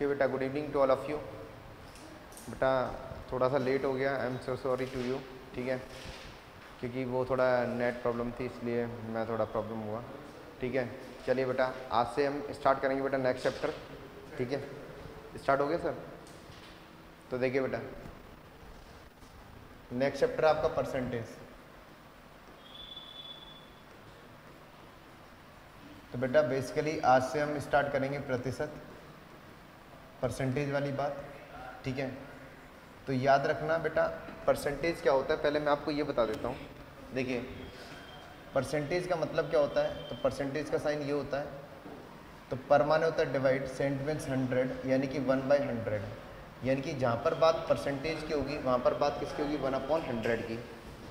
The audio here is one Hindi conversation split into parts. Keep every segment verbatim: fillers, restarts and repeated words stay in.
ओके बेटा, good evening to all of you. बेटा थोड़ा सा लेट हो गया, I am so sorry to you, ठीक है, क्योंकि वो थोड़ा नेट प्रॉब्लम थी इसलिए मैं थोड़ा प्रॉब्लम हुआ, ठीक है। चलिए बेटा, आज से हम स्टार्ट करेंगे बेटा नेक्स्ट चैप्टर, ठीक है। स्टार्ट हो गया सर? तो देखिए बेटा, नेक्स्ट चैप्टर आपका परसेंटेज। तो बेटा बेसिकली आज से हम स्टार्ट करेंगे प्रतिशत, परसेंटेज वाली बात, ठीक है। तो याद रखना बेटा, परसेंटेज क्या होता है पहले मैं आपको ये बता देता हूँ। देखिए परसेंटेज का मतलब क्या होता है, तो परसेंटेज का साइन ये होता है, तो पर माने होता है डिवाइड, सेंट मीन्स हंड्रेड, यानी कि वन बाई हंड्रेड, यानी कि जहाँ पर बात परसेंटेज की होगी वहाँ पर बात किसकी होगी, वन अपॉन हंड्रेड की,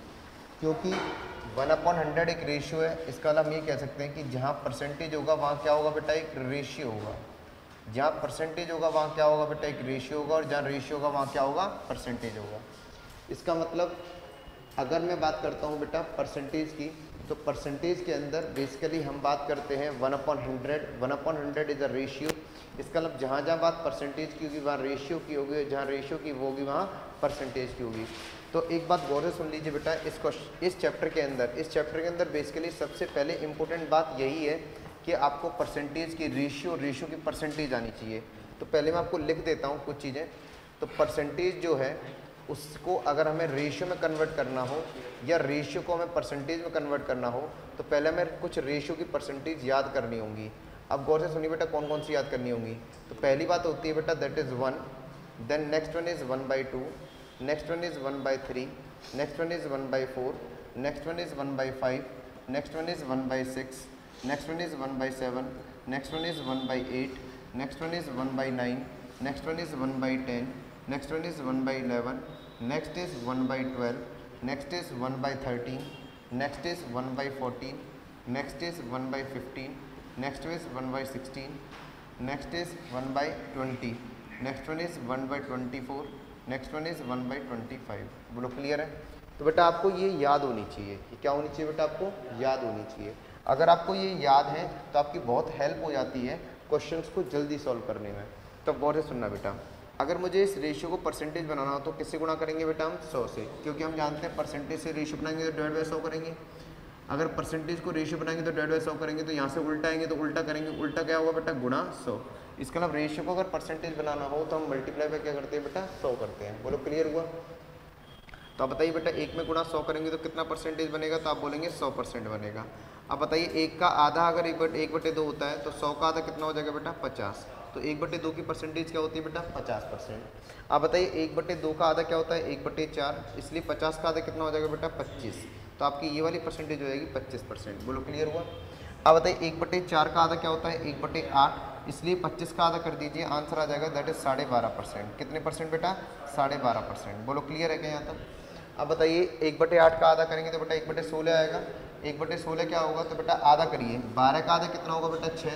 क्योंकि वन अपॉन हंड्रेड एक रेशियो है। इसका हम ये कह सकते हैं कि जहाँ परसेंटेज होगा वहाँ क्या होगा बेटा, एक रेशियो होगा। जहाँ परसेंटेज होगा वहाँ क्या होगा बेटा, एक रेशियो होगा, और जहाँ रेशियो होगा वहाँ क्या होगा, परसेंटेज होगा। इसका मतलब अगर मैं बात करता हूँ बेटा परसेंटेज की, तो परसेंटेज के अंदर बेसिकली हम बात करते हैं one upon hundred. One upon hundred is a ratio. इसका मतलब जहाँ जहाँ बात परसेंटेज की होगी वहाँ रेशियो की होगी, जहाँ रेशियो की वो होगी वहाँ परसेंटेज की होगी। तो एक बात गौर से सुन लीजिए बेटा, इस क्वेश्चन इस चैप्टर के अंदर इस चैप्टर के अंदर बेसिकली सबसे पहले इंपॉर्टेंट बात यही है कि आपको परसेंटेज की रेशियो रेशियो की परसेंटेज आनी चाहिए। तो पहले मैं आपको लिख देता हूँ कुछ चीज़ें। तो परसेंटेज जो है उसको अगर हमें रेशियो में कन्वर्ट करना हो या रेशियो को हमें परसेंटेज में कन्वर्ट करना हो, तो पहले हमें कुछ रेशियो की परसेंटेज याद करनी होंगी। अब गौर से सुनिए बेटा, कौन कौन सी याद करनी होंगी। तो पहली बात होती है बेटा that is one, then next one is one by two, next one is one by three, next one is one by four, next one is one by five, next one is one by six, next one is one by seven, next one is one by eight, next one is one by nine, next one is one by ten, next one is one by eleven, next is one by twelve, next is one by thirteen, next is one by fourteen, next is one by fifteen, next is one by sixteen, next is one by twenty, next one is one by twenty four, next one is one by twenty five. बोलो क्लियर है? तो बेटा आपको ये याद होनी चाहिए, ये क्या होनी चाहिए बेटा, आपको याद होनी चाहिए। अगर आपको ये याद है तो आपकी बहुत हेल्प हो जाती है क्वेश्चंस को जल्दी सॉल्व करने में। तो गौर से सुनना बेटा, अगर मुझे इस रेशियो को परसेंटेज बनाना हो तो किससे गुणा करेंगे बेटा, हम सौ से, क्योंकि हम जानते हैं परसेंटेज से रेशियो बनाएंगे तो डिवाइड बाय सौ करेंगे। अगर परसेंटेज को रेशियो बनाएंगे तो डिवाइड बाय सौ करेंगे, तो यहाँ से उल्टा आएंगे तो उल्टा करेंगे, उल्टा क्या होगा बेटा, गुणा सौ। इसका मतलब रेशियो को अगर परसेंटेज बनाना हो तो हम मल्टीप्लाई पे क्या करते हैं बेटा, सौ करते हैं। बोलो क्लियर हुआ? तो आप बताइए बेटा, एक में गुणा सौ करेंगे तो कितना परसेंटेज बनेगा, तो आप बोलेंगे सौ परसेंट बनेगा। अब बताइए एक का आधा अगर एक बटे एक बटे दो होता है तो सौ का आधा कितना हो जाएगा बेटा, पचास। तो एक बटे दो की परसेंटेज क्या होती है बेटा, पचास परसेंट। अब बताइए एक बटे दो का आधा क्या होता है, एक बटे चार, इसलिए पचास का आधा कितना हो जाएगा बेटा, पच्चीस। तो आपकी ये वाली परसेंटेज हो जाएगी पच्चीस परसेंट। बोलो क्लियर हुआ? अब बताइए एक बटे चार का आधा क्या होता है, एक बटे आठ, इसलिए पच्चीस का आधा कर दीजिए, आंसर आ जाएगा दैट इज साढ़े बारह परसेंट। कितने परसेंट बेटा, साढ़े बारह परसेंट। बोलो क्लियर है क्या यहाँ तक? अब बताइए एक बटे आठ का आधा करेंगे तो बेटा एक बटे सोलह आएगा, एक बटे सोलह क्या होगा, तो बेटा आधा करिए, बारह का आधा कितना होगा बेटा, छः,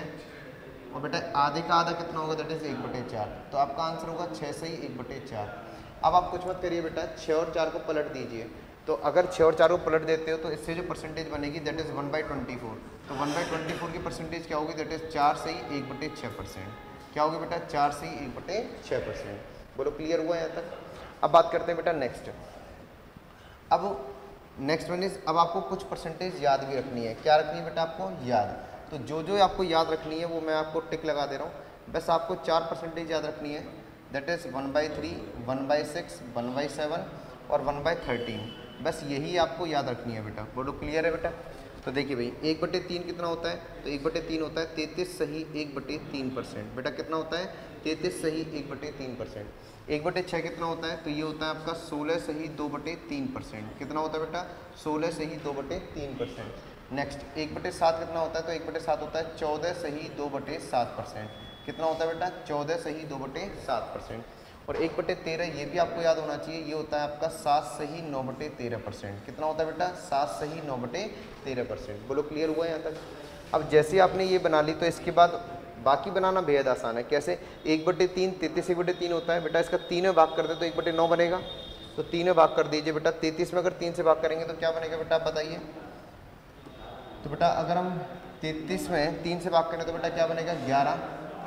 और बेटा आधे का आधा कितना होगा, दैट इज एक बटे चार। तो आपका आंसर होगा छः से ही एक बटे चार। अब आप कुछ मत करिए बेटा, छः और चार को पलट दीजिए। तो अगर छः और चार को पलट देते हो तो इससे जो परसेंटेज बनेगी that is one by twenty four. तो वन बाई ट्वेंटी फोर की परसेंटेज क्या होगी, दैट इज़ चार से ही एक बटे छः परसेंट। क्या होगी बेटा, चार से ही एक बटे छः परसेंट। बोलो क्लियर हुआ यहाँ तक? अब बात करते हैं बेटा नेक्स्ट। अब नेक्स्ट वन इज, अब आपको कुछ परसेंटेज याद भी रखनी है। क्या रखनी है बेटा, आपको याद। तो जो जो आपको याद रखनी है वो मैं आपको टिक लगा दे रहा हूँ। बस आपको चार परसेंटेज याद रखनी है, that is one by three, one by six, one by seven और वन बाई थर्टीन। बस यही आपको याद रखनी है बेटा। बोलो क्लियर है बेटा? तो देखिए भाई, एक बटे तीन कितना होता है, तो एक बटे तीन होता है तैंतीस सही एक बटे तीन परसेंट। बेटा कितना होता है, तैंतीस सही एक बटे तीन परसेंट। एक बटे छः कितना होता है, तो ये होता है आपका सोलह सही दो बटे तीन परसेंट। कितना होता है बेटा, सोलह सही दो बटे तीन परसेंट। नेक्स्ट एक बटे सात कितना होता है, तो एक बटे सात होता है चौदह सही दो बटे सात परसेंट। कितना होता है बेटा, चौदह सही दो बटे सात परसेंट। और एक बटे तेरह ये भी आपको याद होना चाहिए, ये होता है आपका सात सही नौ बटे तेरह परसेंट। कितना होता है बेटा, सात सही नौ बटे तेरह परसेंट। बोलो क्लियर हुआ यहाँ तक? अब जैसे आपने ये बना ली तो इसके बाद बाकी बनाना बेहद आसान है। कैसे, एक बटे तीन तैंतीस एक बटे तीन होता है बेटा, इसका तीन में भाग कर दे तो एक बटे नौ बनेगा। तो तीन में भाग कर दीजिए बेटा, तैंतीस में अगर तीन से भाग करेंगे तो क्या बनेगा बेटा, आप बताइए। तो बेटा अगर हम तैंतीस में तीन से भाग करें तो बेटा क्या बनेगा, ग्यारह।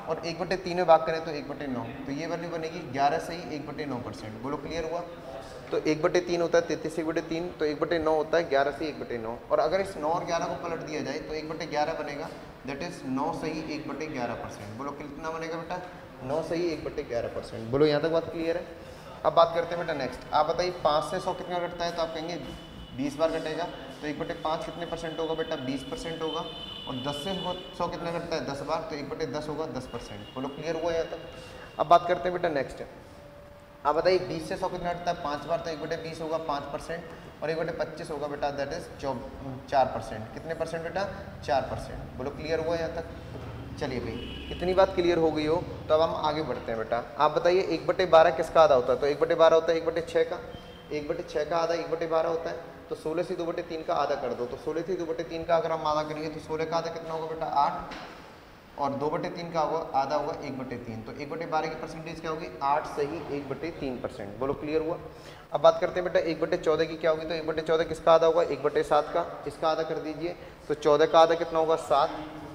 और एक बटे तीन में भाग करें तो एक बटे नौ, तो ये वैल्यू बनेगी ग्यारह सही एक बटे नौ परसेंट। बोलो क्लियर हुआ? तो एक बटे तीन होता है तैंतीस एक बटे तीन, तो एक बटे नौ होता है ग्यारह से एक बटे नौ। और अगर इस नौ और ग्यारह को पलट दिया जाए तो एक बटे ग्यारह बनेगा, दैट इज नौ सही एक बटे ग्यारह परसेंट। बोलो कितना बनेगा बेटा? नौ सही एक बटे ग्यारह परसेंट। बोलो यहाँ तक बात क्लियर है? अब बात करते हैं बेटा नेक्स्ट। आप बताइए पाँच से सौ कितना घटता है, तो आप कहेंगे बीस बार घटेगा, तो एक बटे पाँच कितने परसेंट होगा बेटा? बीस परसेंट होगा। और दस से सौ कितना घटता है? दस बार, तो एक बटे दस होगा दस परसेंट। बोलो क्लियर हुआ यहाँ तक? अब बात करते हैं बेटा नेक्स्ट। आप बताइए बीस से सौ कितना घटता है? पाँच बार, तो एक बटे बीस होगा पाँच परसेंट, और एक बटे पच्चीस होगा बेटा, दैट इज चौ चार परसेंट। कितने परसेंट बेटा? चार परसेंट। बोलो क्लियर हुआ यहाँ तक? चलिए भाई, इतनी बात क्लियर हो गई हो तो अब हम आगे बढ़ते हैं बेटा। आप बताइए एक बटे बारह किसका आधा होता है? तो एक बटे बारह होता है एक बटे छः का, एक बटे छः का आधा एक बटे बारह होता है, तो सोलह से दो बटे तीन का आधा कर दो। तो सोलह से दो बटे तीन का अगर हम आधा करेंगे तो सोलह का आधा कितना होगा बेटा? आठ, और दो बटे तीन का होगा आधा होगा एक बटे तीन, तो एक बटे बारह की परसेंटेज क्या होगी? आठ सही एक बटे तीन परसेंट। बोलो क्लियर हुआ? अब बात करते हैं बेटा एक बटे चौदह की क्या होगी? तो एक बटे चौदह किसका आधा होगा? एक बटे सात का। इसका आधा कर दीजिए, तो चौदह का आधा कितना होगा? सात,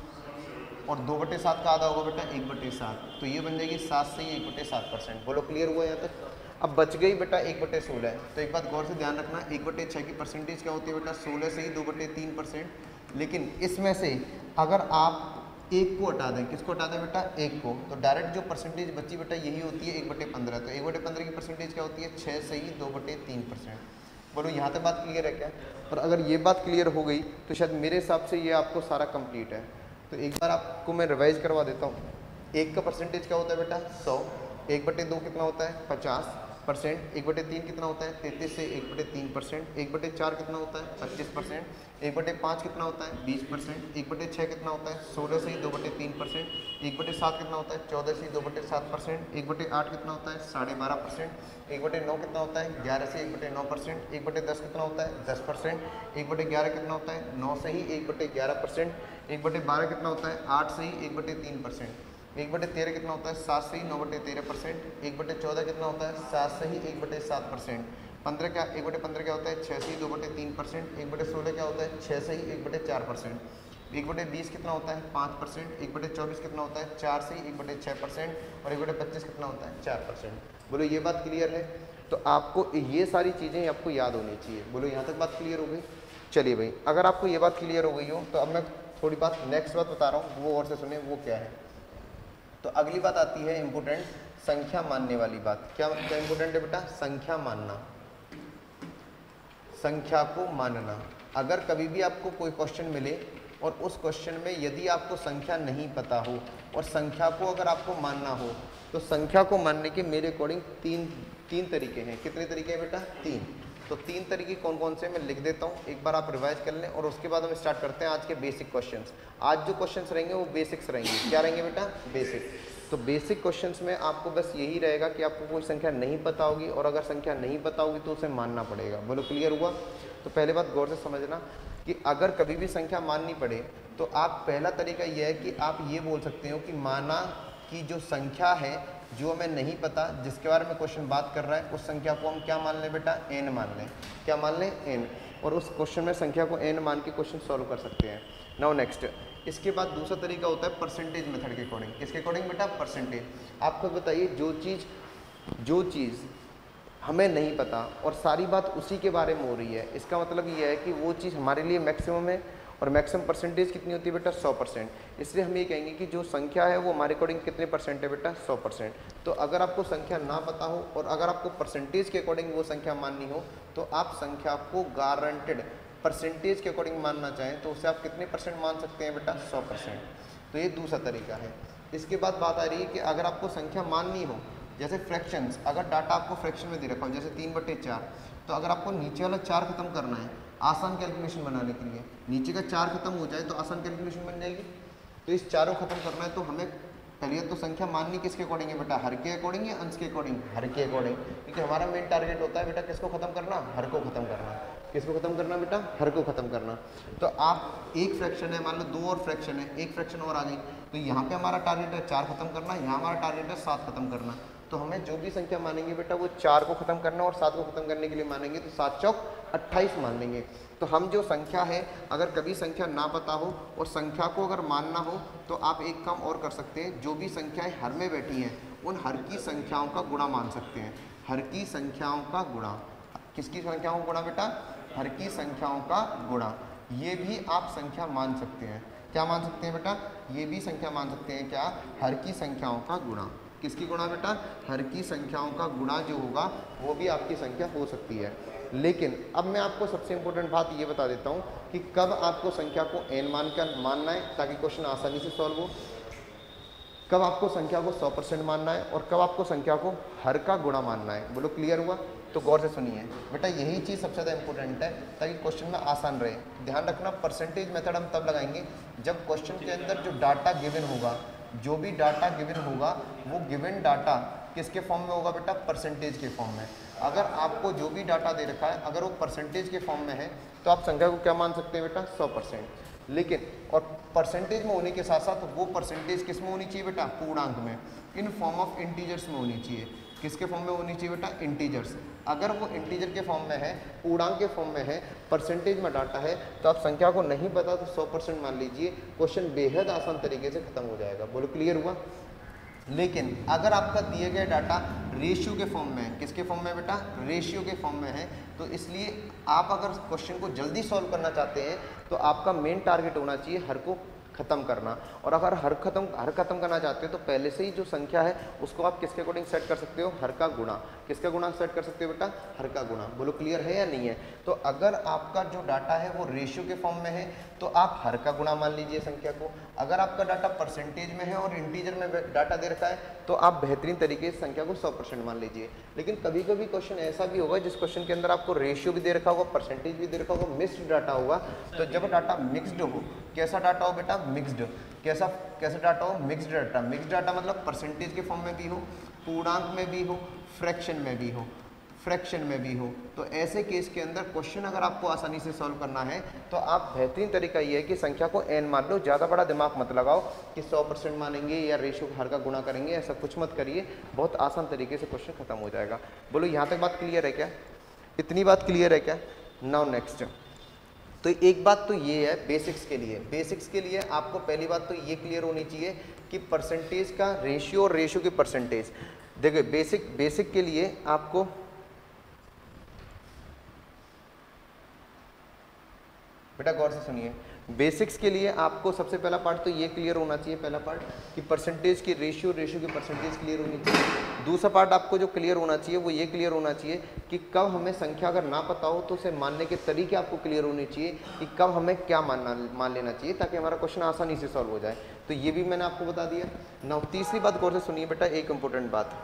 और दो बटे सात का आधा होगा बेटा एक बटे सात, तो ये बन जाएगी सात से एक बटे सात परसेंट। बोलो क्लियर हुआ यहाँ तक? अब बच गई बेटा एक बटे सोलह। तो एक बात गौर से ध्यान रखना, एक बटे छः की परसेंटेज क्या होती है बेटा? सोलह से ही दो बटे तीन परसेंट। लेकिन इसमें से अगर आप एक को हटा दें, किसको हटा दें बेटा? एक को, तो डायरेक्ट जो परसेंटेज बची बेटा यही होती है एक बटे पंद्रह। तो एक बटे पंद्रह की परसेंटेज क्या होती है? छः से ही दो बटे तीन परसेंट। बोलो यहाँ तक बात क्लियर है क्या? और अगर ये बात क्लियर हो गई तो शायद मेरे हिसाब से ये आपको सारा कंप्लीट है। तो एक बार आपको मैं रिवाइज करवा देता हूँ। एक का परसेंटेज क्या होता है बेटा? सौ। एक बटे दो कितना होता है? पचास परसेंट। एक बटे तीन कितना होता है? तैंतीस से एक बटे तीन परसेंट। एक बटे चार कितना होता है? पच्चीस परसेंट। एक बटे पाँच कितना होता है? बीस परसेंट। एक बटे छः कितना होता है? सोलह से दो बटे तीन परसेंट। एक बटे सात कितना होता है? चौदह से दो बटे सात परसेंट। एक बटे आठ कितना होता है? साढ़े बारह परसेंट। एक बटे नौ कितना होता है? ग्यारह से एक बटे नौ परसेंट। एक बटे दस कितना होता है? दस परसेंट। एक बटे ग्यारह कितना होता है? नौ से ही एक बटे ग्यारह परसेंट। एक बटे बारह कितना होता है? आठ से ही एक बटे तीन परसेंट। एक बटे तेरह कितना होता है? सात से ही नौ बटे तेरह परसेंट। एक बटे चौदह कितना होता है? सात से ही एक बटे सात परसेंट। पंद्रह क्या? एक बटे पंद्रह क्या होता है? छः से ही दो बटे तीन परसेंट। एक बटे सोलह क्या होता है? छः से ही एक बटे चार परसेंट। एक बटे बीस कितना होता है? पाँच परसेंट। एक बटे चौबीस कितना होता है? चार से ही एक बटे छः परसेंट। और एक बटे पच्चीस कितना होता है? चार परसेंट। बोलो ये बात क्लियर है? तो आपको ये सारी चीज़ें आपको याद होनी चाहिए। बोलो यहाँ तक बात क्लियर हो गई? चलिए भाई, अगर आपको ये बात क्लियर हो गई हो तो अब मैं थोड़ी बात नेक्स्ट बात बता रहा हूँ, वो और से सुने वो क्या है। तो अगली बात आती है इम्पोर्टेंट, संख्या मानने वाली बात। क्या क्या इम्पोर्टेंट है बेटा? संख्या मानना, संख्या को मानना। अगर कभी भी आपको कोई क्वेश्चन मिले और उस क्वेश्चन में यदि आपको संख्या नहीं पता हो और संख्या को अगर आपको मानना हो, तो संख्या को मानने के मेरे अकॉर्डिंग तीन तीन तरीके हैं। कितने तरीके हैं बेटा? तीन। तो तीन तरीके कौन कौन से मैं लिख देता हूँ, एक बार आप रिवाइज कर लें और उसके बाद हम स्टार्ट करते हैं आज के बेसिक क्वेश्चंस। आज जो क्वेश्चंस रहेंगे वो बेसिक्स रहेंगे। क्या रहेंगे बेटा? बेसिक। तो बेसिक क्वेश्चंस में आपको बस यही रहेगा कि आपको कोई संख्या नहीं पता होगी और अगर संख्या नहीं पता होगी तो उसे मानना पड़ेगा। बोलो क्लियर हुआ? तो पहले बात गौर से समझना कि अगर कभी भी संख्या माननी पड़े तो आप पहला तरीका यह है कि आप ये बोल सकते हो कि माना कि जो संख्या है जो हमें नहीं पता, जिसके बारे में क्वेश्चन बात कर रहा है, उस संख्या को हम क्या मान लें बेटा? एन मान लें। क्या मान लें? एन। और उस क्वेश्चन में संख्या को एन मान के क्वेश्चन सॉल्व कर सकते हैं। नाउ नेक्स्ट, इसके बाद दूसरा तरीका होता है परसेंटेज मेथड के अकॉर्डिंग। किसके अकॉर्डिंग बेटा? परसेंटेज। आप खुद बताइए, जो चीज़ जो चीज़ हमें नहीं पता और सारी बात उसी के बारे में हो रही है, इसका मतलब ये है कि वो चीज़ हमारे लिए मैक्सिमम है और मैक्सिमम परसेंटेज कितनी होती है बेटा? सौ परसेंट। इसलिए हम ये कहेंगे कि जो संख्या है वो हमारे अकॉर्डिंग कितने परसेंट है बेटा? सौ परसेंट। तो अगर आपको संख्या ना पता हो और अगर आपको परसेंटेज के अकॉर्डिंग वो संख्या माननी हो तो आप संख्या को गारंटेड परसेंटेज के अकॉर्डिंग मानना चाहें तो उसे आप कितने परसेंट मान सकते हैं बेटा? सौ परसेंट। तो ये दूसरा तरीका है। इसके बाद बात आ रही है कि अगर आपको संख्या माननी हो, जैसे फ्रैक्शंस, अगर डाटा आपको फ्रैक्शन में दे रखा हो जैसे तीन बटे चार, तो अगर आपको नीचे वाला चार खत्म करना है आसान कैलकुलेशन बनाने के लिए, नीचे का चार खत्म हो जाए तो आसान कैलकुलेशन बन जाएगी। तो इस चारों खत्म करना है तो हमें पहले तो संख्या माननी किसके अकॉर्डिंग है बेटा? हर के अकॉर्डिंग या अंश के अकॉर्डिंग? हर के अकॉर्डिंग। क्योंकि हमारा मेन टारगेट होता है बेटा किसको खत्म करना? हर को खत्म करना। किसको खत्म करना बेटा? हर को खत्म करना। तो आप एक फ्रैक्शन है, मान लो दो और फ्रैक्शन है, एक फ्रैक्शन और आ गई, तो यहाँ पे हमारा टारगेट है चार खत्म करना, यहाँ हमारा टारगेट है सात खत्म करना। तो हमें जो भी संख्या मानेंगे बेटा वो चार को खत्म करना और सात को खत्म करने के लिए मानेंगे, तो सात चौक अट्ठाईस मान लेंगे। तो हम जो संख्या है, अगर कभी संख्या ना पता हो और संख्या को अगर मानना हो तो आप एक काम और कर सकते हैं, जो भी संख्याएं हर में बैठी हैं उन हर की संख्याओं का गुणा मान सकते हैं। हर की संख्याओं का गुणा, किसकी संख्याओं का गुणा बेटा? हर की संख्याओं का गुणा। ये भी आप संख्या मान सकते हैं। क्या मान सकते हैं बेटा? ये भी संख्या मान सकते हैं। क्या? हर की संख्याओं का गुणा। किसकी गुणा बेटा? हर की संख्याओं का गुणा जो होगा वो भी आपकी संख्या हो सकती है। लेकिन अब मैं आपको सबसे इंपॉर्टेंट बात ये बता देता हूँ कि कब आपको संख्या को एन मान कर मानना है ताकि क्वेश्चन आसानी से सॉल्व हो, कब आपको संख्या को सौ परसेंट मानना है और कब आपको संख्या को हर का गुणा मानना है। बोलो क्लियर हुआ? तो गौर से सुनिए बेटा, यही चीज़ सबसे ज़्यादा इंपॉर्टेंट है ताकि क्वेश्चन में आसान रहे। ध्यान रखना, परसेंटेज मेथड हम तब लगाएंगे जब क्वेश्चन के अंदर जो डाटा गिवन होगा, जो भी डाटा गिवन होगा वो गिवन डाटा किसके फॉर्म में होगा बेटा? परसेंटेज के फॉर्म में। अगर आपको जो भी डाटा दे रखा है अगर वो परसेंटेज के फॉर्म में है तो आप संख्या को क्या मान सकते हैं बेटा? सौ परसेंट। लेकिन और परसेंटेज में होने के साथ साथ वो परसेंटेज किस में होनी चाहिए बेटा? पूर्णांक में, इन फॉर्म ऑफ इंटीजर्स में होनी चाहिए। किसके फॉर्म में होनी चाहिए बेटा? इंटीजर्स। अगर वो इंटीजर के फॉर्म में है, पूर्णांक के फॉर्म में है, परसेंटेज में डाटा है, तो आप संख्या को नहीं पता तो सौ परसेंट मान लीजिए, क्वेश्चन बेहद आसान तरीके से खत्म हो जाएगा। बोलो क्लियर हुआ? लेकिन अगर आपका दिए गए डाटा रेशियो के फॉर्म में है, किसके फॉर्म में बेटा? रेशियो के फॉर्म में है, तो इसलिए आप अगर क्वेश्चन को जल्दी सॉल्व करना चाहते हैं तो आपका मेन टारगेट होना चाहिए हर को खत्म करना। और अगर हर खत्म हर खत्म करना चाहते हो तो पहले से ही जो संख्या है उसको आप किसके अकॉर्डिंग सेट कर सकते हो? हर का गुणा। किसका गुणा सेट कर सकते हो बेटा? हर का गुणा। बोलो क्लियर है या नहीं है? तो अगर आपका जो डाटा है वो रेशियो के फॉर्म में है तो आप हर का गुणा मान लीजिए संख्या को। अगर आपका डाटा परसेंटेज में है और इंटीजर में डाटा दे रखा है तो आप बेहतरीन तरीके से संख्या को सौ परसेंट मान लीजिए। लेकिन कभी कभी क्वेश्चन ऐसा भी होगा जिस क्वेश्चन के अंदर आपको रेशियो भी दे रखा होगा, परसेंटेज भी दे रखा होगा, मिक्स्ड डाटा होगा। तो जब डाटा मिक्स्ड हो, कैसा डाटा हो बेटा? मिक्स्ड। कैसा कैसा डाटा हो? Mixed data. मिक्स्ड डाटा मतलब परसेंटेज के फॉर्म में भी हो, पूर्णांक में भी हो, फ्रैक्शन में भी हो, फ्रैक्शन में भी हो। तो ऐसे केस के अंदर क्वेश्चन अगर आपको आसानी से सॉल्व करना है तो आप बेहतरीन तरीका ये है कि संख्या को एन मान लो। ज़्यादा बड़ा दिमाग मत लगाओ कि सौ परसेंट मानेंगे या रेशियो हर का गुणा करेंगे, ऐसा कुछ मत करिए। बहुत आसान तरीके से क्वेश्चन खत्म हो जाएगा। बोलो यहाँ तक बात क्लियर है क्या? इतनी बात क्लियर है क्या? Now next. तो एक बात तो ये है बेसिक्स के लिए, बेसिक्स के लिए आपको पहली बात तो ये क्लियर होनी चाहिए कि परसेंटेज का रेशियो और रेशियो की परसेंटेज। देखिए बेसिक बेसिक के लिए आपको बेटा गौर से सुनिए, बेसिक्स के लिए आपको सबसे पहला पार्ट तो ये क्लियर होना चाहिए, पहला पार्ट कि परसेंटेज की रेशियो रेशियो की परसेंटेज क्लियर होनी चाहिए। दूसरा पार्ट आपको जो क्लियर होना चाहिए वो ये क्लियर होना चाहिए कि कब हमें संख्या अगर ना पता हो तो उसे मानने के तरीके आपको क्लियर होने चाहिए कि कब हमें क्या मानना मान लेना चाहिए ताकि हमारा क्वेश्चन आसानी से सॉल्व हो जाए। तो ये भी मैंने आपको बता दिया। ना तीसरी बात गौर से सुनिए बेटा, एक इंपॉर्टेंट बात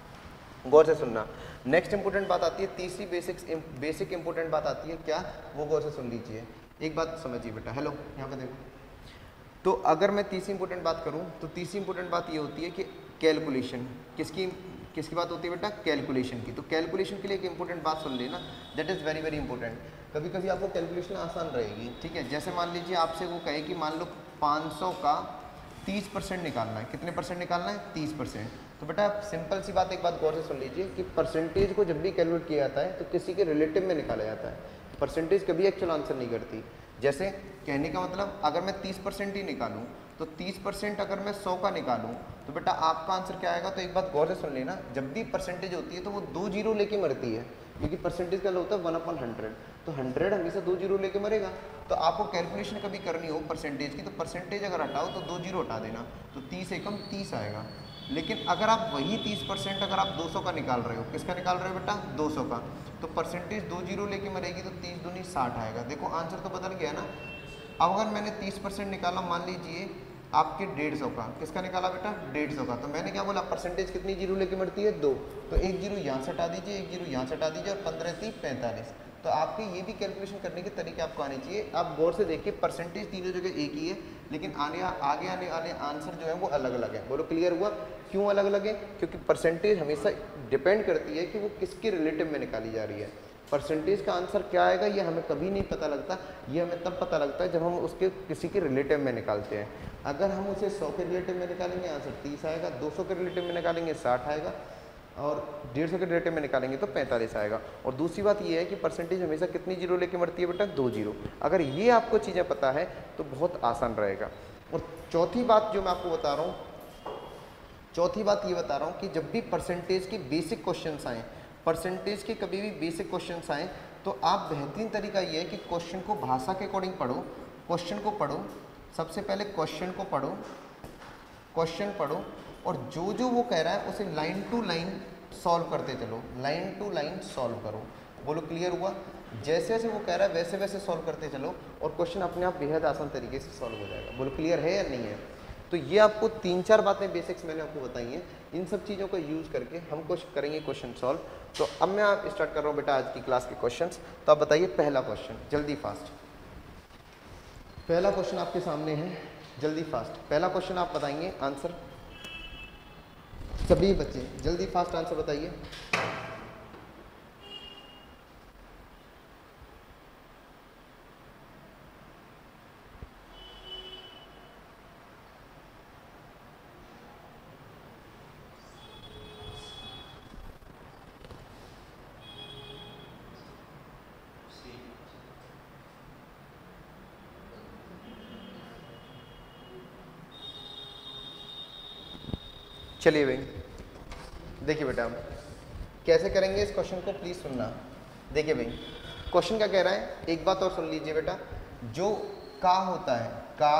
गौर से सुनना। नेक्स्ट इंपॉर्टेंट बात आती है तीसरी बेसिक्स बेसिक इंपॉर्टेंट बात आती है क्या? वो गौर से सुन लीजिए। एक बात समझिए बेटा, हेलो यहाँ पे देखो। तो अगर मैं तीसरी इंपॉर्टेंट बात करूँ तो तीसरी इंपॉर्टेंट बात ये होती है कि कैलकुलेशन। किसकी किसकी बात होती है बेटा? कैलकुलेशन की। तो कैलकुलेशन के लिए एक इंपॉर्टेंट बात सुन लेना, that is very very important. कभी कभी आपको कैलकुलेशन आसान रहेगी, ठीक है। जैसे मान लीजिए आपसे वो कहे कि मान लो पाँच सौ का तीस परसेंट निकालना है। कितने परसेंट निकालना है? तीस परसेंट। तो बेटा सिंपल सी बात एक बात गौर से सुन लीजिए कि परसेंटेज को जब भी कैलकुलेट किया जाता है तो किसी के रिलेटिव में निकाला जाता है। परसेंटेज कभी एक्चुअल आंसर नहीं करती। जैसे कहने का मतलब अगर मैं तीस परसेंट ही निकालूं तो तीस परसेंट अगर मैं सौ का निकालूं तो बेटा आपका आंसर क्या आएगा? तो एक बात गौर से सुन लेना, जब भी परसेंटेज होती है तो वो दो जीरो लेके मरती है, क्योंकि परसेंटेज का होता है वन अपॉन हंड्रेड। तो हंड्रेड हमेशा दो जीरो लेके मरेगा। तो आपको कैलकुलेशन कभी करनी हो परसेंटेज की तो परसेंटेज अगर हटाओ तो दो जीरो हटा देना, तो तीस एकम तीस आएगा। लेकिन अगर आप वही तीस परसेंट अगर आप दो सौ का निकाल रहे हो, किसका निकाल रहे हो बेटा? दो सौ का, तो परसेंटेज दो जीरो लेके मरेगी तो तीस दूनी साठ आएगा। देखो आंसर तो बदल गया ना। अब अगर मैंने तीस परसेंट निकाला, मान लीजिए आपके डेढ़ सौ का, किसका निकाला बेटा? डेढ़ सौ का। तो मैंने क्या बोला? परसेंटेज कितनी जीरो लेके मरती है? दो। तो एक जीरो यहाँ से हटा दीजिए, एक जीरो यहाँ से हटा दीजिए और पंद्रह तीस पैंतालीस। तो आपके ये भी कैलकुलेशन करने के तरीके आपको आने चाहिए। आप गौर से देखिए परसेंटेज तीनों जगह एक ही है, लेकिन आने आगे आने वाले आंसर जो है वो अलग अलग है। बोलो क्लियर हुआ? क्यों अलग अलग है? क्योंकि परसेंटेज हमेशा डिपेंड करती है कि वो किसके रिलेटिव में निकाली जा रही है। परसेंटेज का आंसर क्या आएगा ये हमें कभी नहीं पता लगता, ये हमें तब पता लगता है जब हम उसके किसी के रिलेटिव में निकालते हैं। अगर हम उसे सौ के रिलेटिव में निकालेंगे आंसर तीस आएगा, दो सौ के रिलेटिव में निकालेंगे साठ आएगा, और डेढ़ सौ के रिलेटिव में निकालेंगे तो पैंतालीस आएगा। और दूसरी बात ये है कि परसेंटेज हमेशा कितनी जीरो लेके बढ़ती है बेटा, दो जीरो। अगर ये आपको चीज़ें पता है तो बहुत आसान रहेगा। और चौथी बात जो मैं आपको बता रहा हूँ, चौथी बात ये बता रहा हूँ कि जब भी परसेंटेज के बेसिक क्वेश्चंस आएँ, परसेंटेज के कभी भी बेसिक क्वेश्चंस आएँ तो आप बेहतरीन तरीका ये है कि क्वेश्चन को भाषा के अकॉर्डिंग पढ़ो, क्वेश्चन को पढ़ो, सबसे पहले क्वेश्चन को पढ़ो, क्वेश्चन पढ़ो और जो जो वो कह रहा है उसे लाइन टू लाइन सॉल्व करते चलो, लाइन टू लाइन सॉल्व करो। बोलो क्लियर हुआ? जैसे जैसे वो कह रहा है वैसे वैसे सॉल्व करते चलो और क्वेश्चन अपने आप बेहद आसान तरीके से सॉल्व हो जाएगा। बोलो क्लियर है या नहीं है? तो ये आपको तीन चार बातें बेसिक्स मैंने आपको बताई हैं, इन सब चीज़ों का यूज़ करके हम कुछ करेंगे क्वेश्चन सॉल्व। तो अब मैं आप स्टार्ट कर रहा हूँ बेटा आज की क्लास के क्वेश्चंस। तो आप बताइए पहला क्वेश्चन, जल्दी फास्ट। पहला क्वेश्चन आपके सामने है, जल्दी फास्ट। पहला क्वेश्चन आप बताएंगे आंसर, सभी बच्चे जल्दी फास्ट आंसर बताइए। चलिए भाई देखिए बेटा कैसे करेंगे इस क्वेश्चन को, प्लीज़ सुनना। देखिए भाई क्वेश्चन क्या कह रहा है, एक बात और सुन लीजिए बेटा। जो का होता है, का,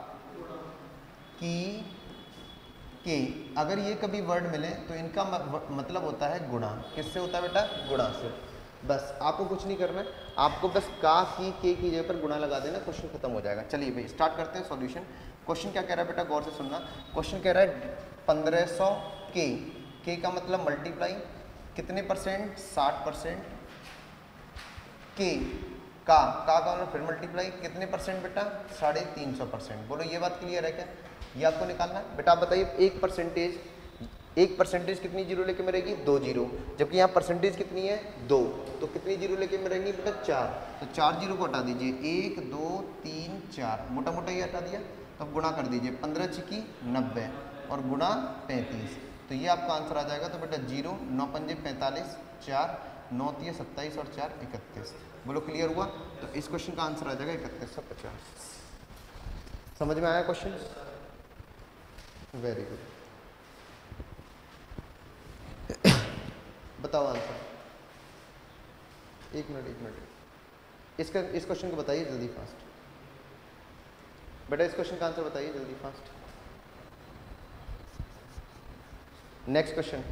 की, के, अगर ये कभी वर्ड मिले तो इनका मतलब होता है गुणा। किससे होता है बेटा? गुणा से। बस आपको कुछ नहीं करना है, आपको बस का, की, के की जगह पर गुणा लगा देना, क्वेश्चन खत्म हो जाएगा। चलिए भाई स्टार्ट करते हैं सॉल्यूशन। क्वेश्चन क्या कह रहा है बेटा, गौर से सुनना। क्वेश्चन कह रहा है पंद्रह सौ के, के का मतलब मल्टीप्लाई कितने परसेंट? साठ परसेंट। के का, का का मतलब फिर मल्टीप्लाई कितने परसेंट बेटा? साढ़े तीन सौ परसेंट। बोलो ये बात क्लियर है क्या? ये आपको निकालना है बेटा। आप बताइए एक परसेंटेज, एक परसेंटेज कितनी जीरो लेके मिलेगी? दो जीरो। जबकि यहाँ परसेंटेज कितनी है? दो, तो कितनी जीरो लेके मिलेंगी बेटा? चार। तो चार जीरो को हटा दीजिए, एक दो तीन चार, मोटा मोटा ये हटा दिया। तो गुणा कर दीजिए, पंद्रह छिकी नब्बे और गुणा पैंतीस, तो ये आपका आंसर आ जाएगा। तो बेटा जीरो, नौ पंजे पैंतालीस, चार, नौ तीन सत्ताईस और चार इकतीस। बोलो क्लियर हुआ? तो इस क्वेश्चन का आंसर आ जाएगा इकतीस सौ पचास। समझ में आया क्वेश्चन? Very good. बताओ आंसर। एक मिनट एक मिनट इसका इस क्वेश्चन को बताइए जल्दी फास्ट बेटा। इस क्वेश्चन का आंसर बताइए जल्दी फास्ट। Next question.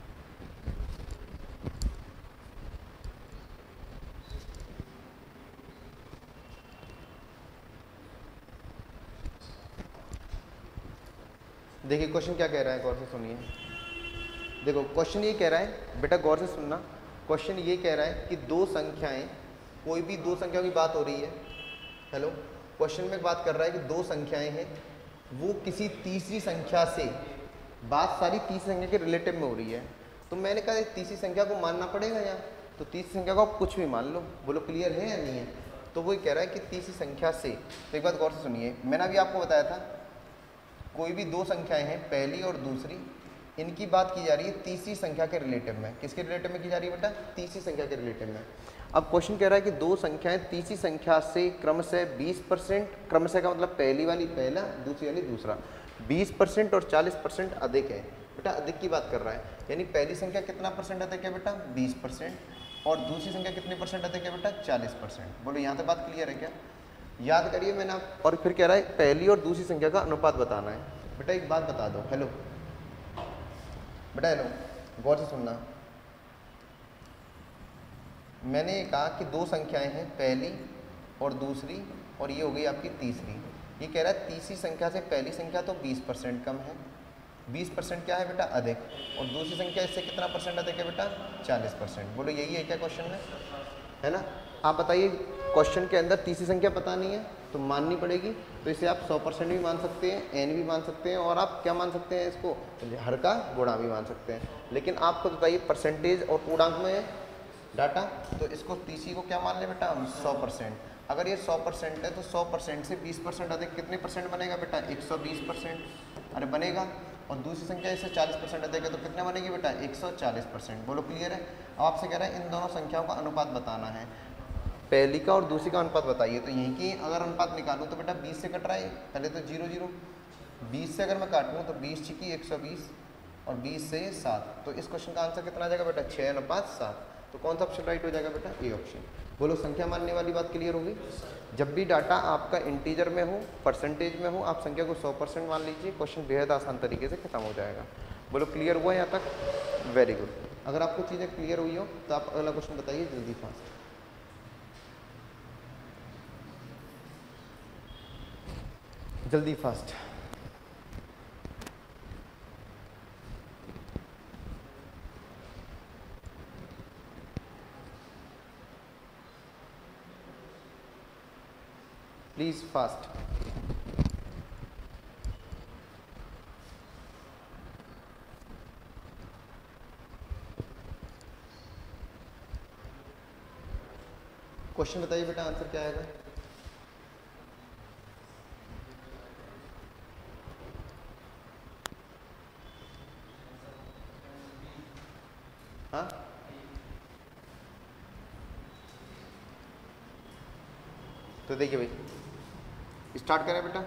देखिए क्वेश्चन क्या कह रहा है, गौर से सुनिए। देखो क्वेश्चन ये कह रहा है बेटा, गौर से सुनना। क्वेश्चन ये कह रहा है कि दो संख्याएं, कोई भी दो संख्याओं की बात हो रही है। हेलो, क्वेश्चन में बात कर रहा है कि दो संख्याएं हैं, वो किसी तीसरी संख्या से, बात सारी तीसरी संख्या के रिलेटिव में हो रही है। तो मैंने कहा तीसरी संख्या को मानना पड़ेगा यहाँ, तो तीसरी संख्या को आप कुछ भी मान लो। बोलो क्लियर है या नहीं है? तो वो कह रहा है कि तीसरी संख्या से, तो एक बात गौर से सुनिए। मैंने अभी आपको बताया था कोई भी दो संख्याएं हैं, पहली और दूसरी, इनकी बात की जा रही है तीसरी संख्या के रिलेटिव में। किसके रिलेटिव में की जा रही है बेटा? तीसरी संख्या के रिलेटिव में। अब क्वेश्चन कह रहा है कि दो संख्याएं तीसरी संख्या से क्रमशः बीस परसेंट, क्रमशः का मतलब पहली वाली पहला, दूसरी वाली दूसरा, बीस परसेंट और चालीस परसेंट अधिक है। बेटा अधिक की बात कर रहा है, यानी पहली संख्या कितना परसेंट अधिक है बेटा? बीस परसेंट, और दूसरी संख्या कितने परसेंट अधिक है बेटा? चालीस परसेंट। बोलो यहाँ तक बात क्लियर है क्या? याद करिए मैंने आप, और फिर कह रहा है पहली और दूसरी संख्या का अनुपात बताना है। बेटा एक बात बता दो, हेलो बेटा, हेलो गौर से सुनना। मैंने ये कहा कि दो संख्याएं हैं, पहली और दूसरी, और ये हो गई आपकी तीसरी। ये कह रहा है तीसरी संख्या से पहली संख्या तो बीस परसेंट कम है, बीस परसेंट क्या है बेटा? अधिक, और दूसरी संख्या इससे कितना परसेंट अधिक है बेटा? चालीस परसेंट। बोलो यही है क्या क्वेश्चन में? है ना? आप बताइए, क्वेश्चन के अंदर तीसरी संख्या पता नहीं है तो माननी पड़ेगी। तो इसे आप सौ परसेंट भी मान सकते हैं, एन भी मान सकते हैं, और आप क्या मान सकते हैं इसको? हर का गुणा भी मान सकते हैं। लेकिन आपको बताइए परसेंटेज और पूर्णांक में है डाटा, तो इसको तीसरी को क्या मान ले बेटा? हम सौ परसेंट। अगर ये सौ परसेंट है तो सौ परसेंट से बीस परसेंट अधिक कितने परसेंट बनेगा बेटा? एक सौ बीस परसेंट। अरे बनेगा। और दूसरी संख्या इससे चालीस परसेंट अधिक है तो कितने बनेगी बेटा एक सौ चालीस परसेंट। बोलो क्लियर है। अब आपसे कह रहा है इन दोनों संख्याओं का अनुपात बताना है, पहली का और दूसरी का अनुपात बताइए। तो यहीं की अगर अनुपात निकालूं तो बेटा बीस से कट रहा है, पहले तो जीरो जीरो, बीस से अगर मैं काटूँ तो बीस छिकी एक सौ बीस और बीस से सात, तो इस क्वेश्चन का आंसर कितना आ जाएगा बेटा छः अनुपात सात। तो कौन सा ऑप्शन राइट हो जाएगा बेटा ए ऑप्शन। बोलो संख्या मानने वाली बात क्लियर होगी। जब भी डाटा आपका इंटीजर में हो, परसेंटेज में हो, आप संख्या को सौ परसेंट मान लीजिए, क्वेश्चन बेहद आसान तरीके से खत्म हो जाएगा। बोलो क्लियर हुआ यहाँ तक, वेरी गुड। अगर आपको चीज़ें क्लियर हुई हो तो आप अगला क्वेश्चन बताइए जल्दी फास्ट। जल्दी फास्ट। Please fast. क्वेश्चन बताइए बेटा, आंसर क्या आएगा। हाँ तो देखिए भाई स्टार्ट करें बेटा।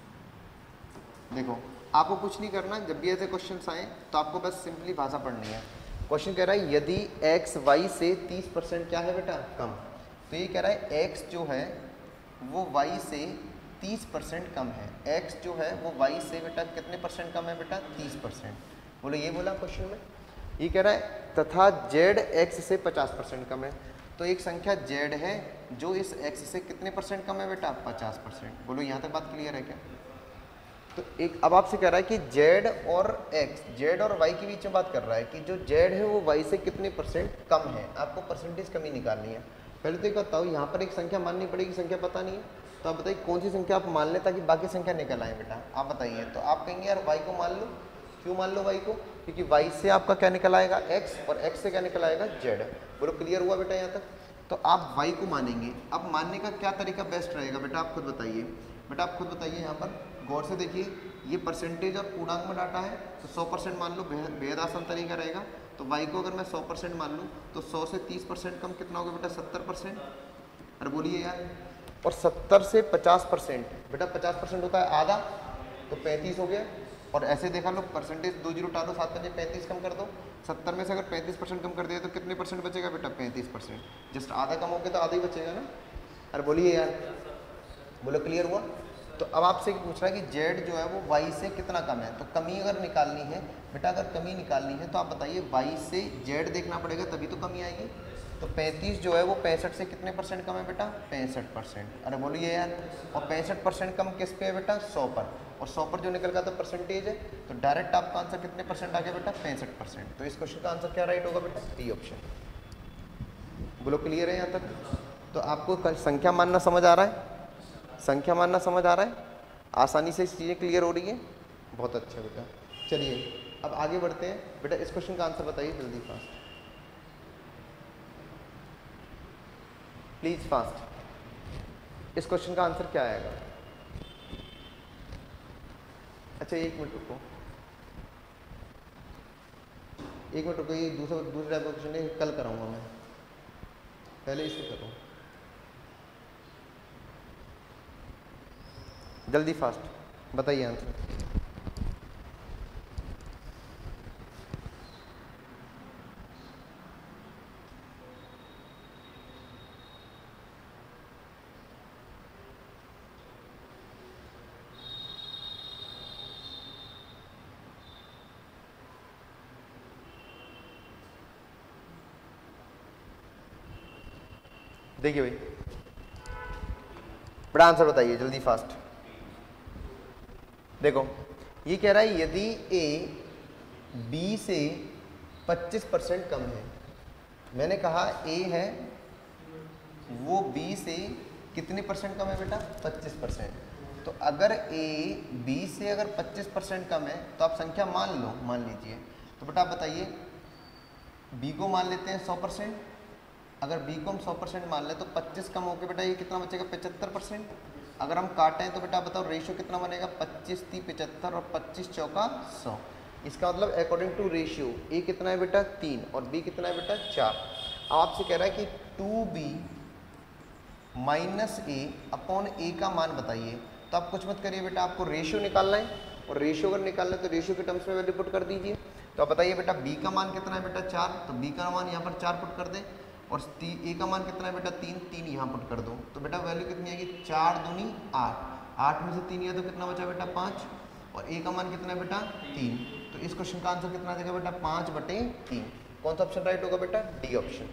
देखो आपको कुछ नहीं करना, जब भी ऐसे क्वेश्चंस आए तो आपको बस सिंपली भाषा पढ़नी है। क्वेश्चन कह रहा है यदि x y से तीस परसेंट क्या है बेटा कम, तो ये कह रहा है x जो है वो y से तीस परसेंट कम है। x जो है वो y से बेटा कितने परसेंट कम है बेटा तीस परसेंट। बोलो ये बोला क्वेश्चन में। ये कह रहा है तथा z x से पचास परसेंट कम है। तो एक संख्या z है जो इस x से कितने परसेंट कम है बेटा पचास परसेंट। बोलो यहाँ तक बात क्लियर है क्या। तो एक अब आपसे कह रहा है कि z और x, z और y के बीच में बात कर रहा है कि जो z है वो y से कितने परसेंट कम है। आपको परसेंटेज कमी निकालनी है। पहले तो एक बताओ, यहाँ पर एक संख्या माननी पड़ेगी, संख्या पता नहीं है, तो आप बताइए कौन सी संख्या आप मान लें ताकि बाकी संख्या निकल आए बेटा। आप बताइए। तो आप कहेंगे यार y को मान लो। क्यों मान लो y को, क्योंकि y से आपका क्या निकल आएगा x और x से क्या निकल आएगा z। बोलो क्लियर हुआ बेटा यहाँ तक। तो आप y को मानेंगे। अब मानने का क्या तरीका बेस्ट रहेगा बेटा, आप खुद बताइए। बेटा आप खुद बताइए, यहाँ पर गौर से देखिए, ये परसेंटेज और पूर्णांक में डाटा है तो सौ परसेंट मान लो, बेहद आसान तरीका रहेगा। तो y को अगर मैं सौ परसेंट मान लूँ तो सौ से तीस परसेंट कम कितना होगा बेटा सत्तर परसेंट। अरे बोलिए यार। और सत्तर से पचास परसेंट बेटा पचास परसेंट होता है आधा, तो पैंतीस हो गया। और ऐसे देखा लो परसेंटेज दो जीरो डालो, सात पंजे पैंतीस कम कर दो। सत्तर में से अगर पैंतीस परसेंट कम कर दिया तो कितने परसेंट बचेगा बेटा पैंतीस परसेंट। जस्ट आधा कम हो गया तो आधा ही बचेगा ना। अरे बोलिए यार। बोलो क्लियर हुआ। तो अब आपसे पूछ रहा है कि z जो है वो y से कितना कम है। तो कमी अगर निकालनी है बेटा, अगर कमी निकालनी है तो आप बताइए y से z देखना पड़ेगा तभी तो कमी आएगी। तो पैंतीस जो है वो पैंसठ से कितने परसेंट कम है बेटा पैंसठ परसेंट। अरे बोलिए यार। और पैंसठ परसेंट कम किस पे है बेटा सौ पर, और सौ पर जो निकल का तो परसेंटेज है, तो डायरेक्ट आपका आंसर कितने परसेंट आ गया बेटा पैंसठ परसेंट। तो इस क्वेश्चन का आंसर क्या राइट होगा बेटा डी ऑप्शन। बोलो क्लियर है यहाँ तक। तो आपको संख्या मानना समझ आ रहा है, संख्या मानना समझ आ रहा है, आसानी से चीज़ें क्लियर हो रही है। बहुत अच्छा बेटा। चलिए अब आगे बढ़ते हैं बेटा। इस क्वेश्चन का आंसर बताइए जल्दी फास्ट, प्लीज फास्ट। इस क्वेश्चन का आंसर क्या आएगा। अच्छा एक मिनट रुको, एक मिनट रुको। ये दूसरा दूसरा टाइप का क्वेश्चन है, कल कराऊंगा मैं, पहले इसे करूँ। जल्दी फास्ट बताइए आंसर। देखिए भाई बड़ा आंसर बताइए जल्दी फास्ट। देखो ये कह रहा है यदि a b से पच्चीस परसेंट कम है। मैंने कहा a है वो b से कितने परसेंट कम है बेटा पच्चीस परसेंट। तो अगर a b से अगर पच्चीस परसेंट कम है तो आप संख्या मान लो, मान लीजिए। तो बेटा आप बताइए b को मान लेते हैं सौ परसेंट। अगर b को हम सौ परसेंट मान लें तो पच्चीस कम होकर बेटा ये कितना बचेगा पचहत्तर परसेंट। अगर हम काटें तो बेटा बताओ रेशियो कितना बनेगा, पच्चीस ती पचहत्तर और पच्चीस चौका सौ। इसका मतलब अकॉर्डिंग टू रेशियो ए कितना है बेटा तीन और बी कितना है बेटा चार। आपसे कह रहा है कि two B minus A upon A का मान बताइए। तो आप कुछ मत करिए बेटा, आपको रेशियो निकालना है और रेशियो अगर निकालना है तो रेशियो के टर्म्स में वैल्यू पुट कर दीजिए। तो आप बताइए बेटा बी का मान कितना है बेटा चार, तो बी का मान यहाँ पर चार पुट कर दें और ए का मान कितना है बेटा तीन, तीन यहाँ पुट कर दो। तो बेटा वैल्यू कितनी आएगी, चार दूनी आठ, आठ में से तीन या तो कितना बचा बेटा पाँच और ए का मान कितना है बेटा तीन। तो इस क्वेश्चन का आंसर कितना आ जाएगा बेटा पाँच बटे तीन। कौन सा ऑप्शन राइट होगा बेटा, डी ऑप्शन।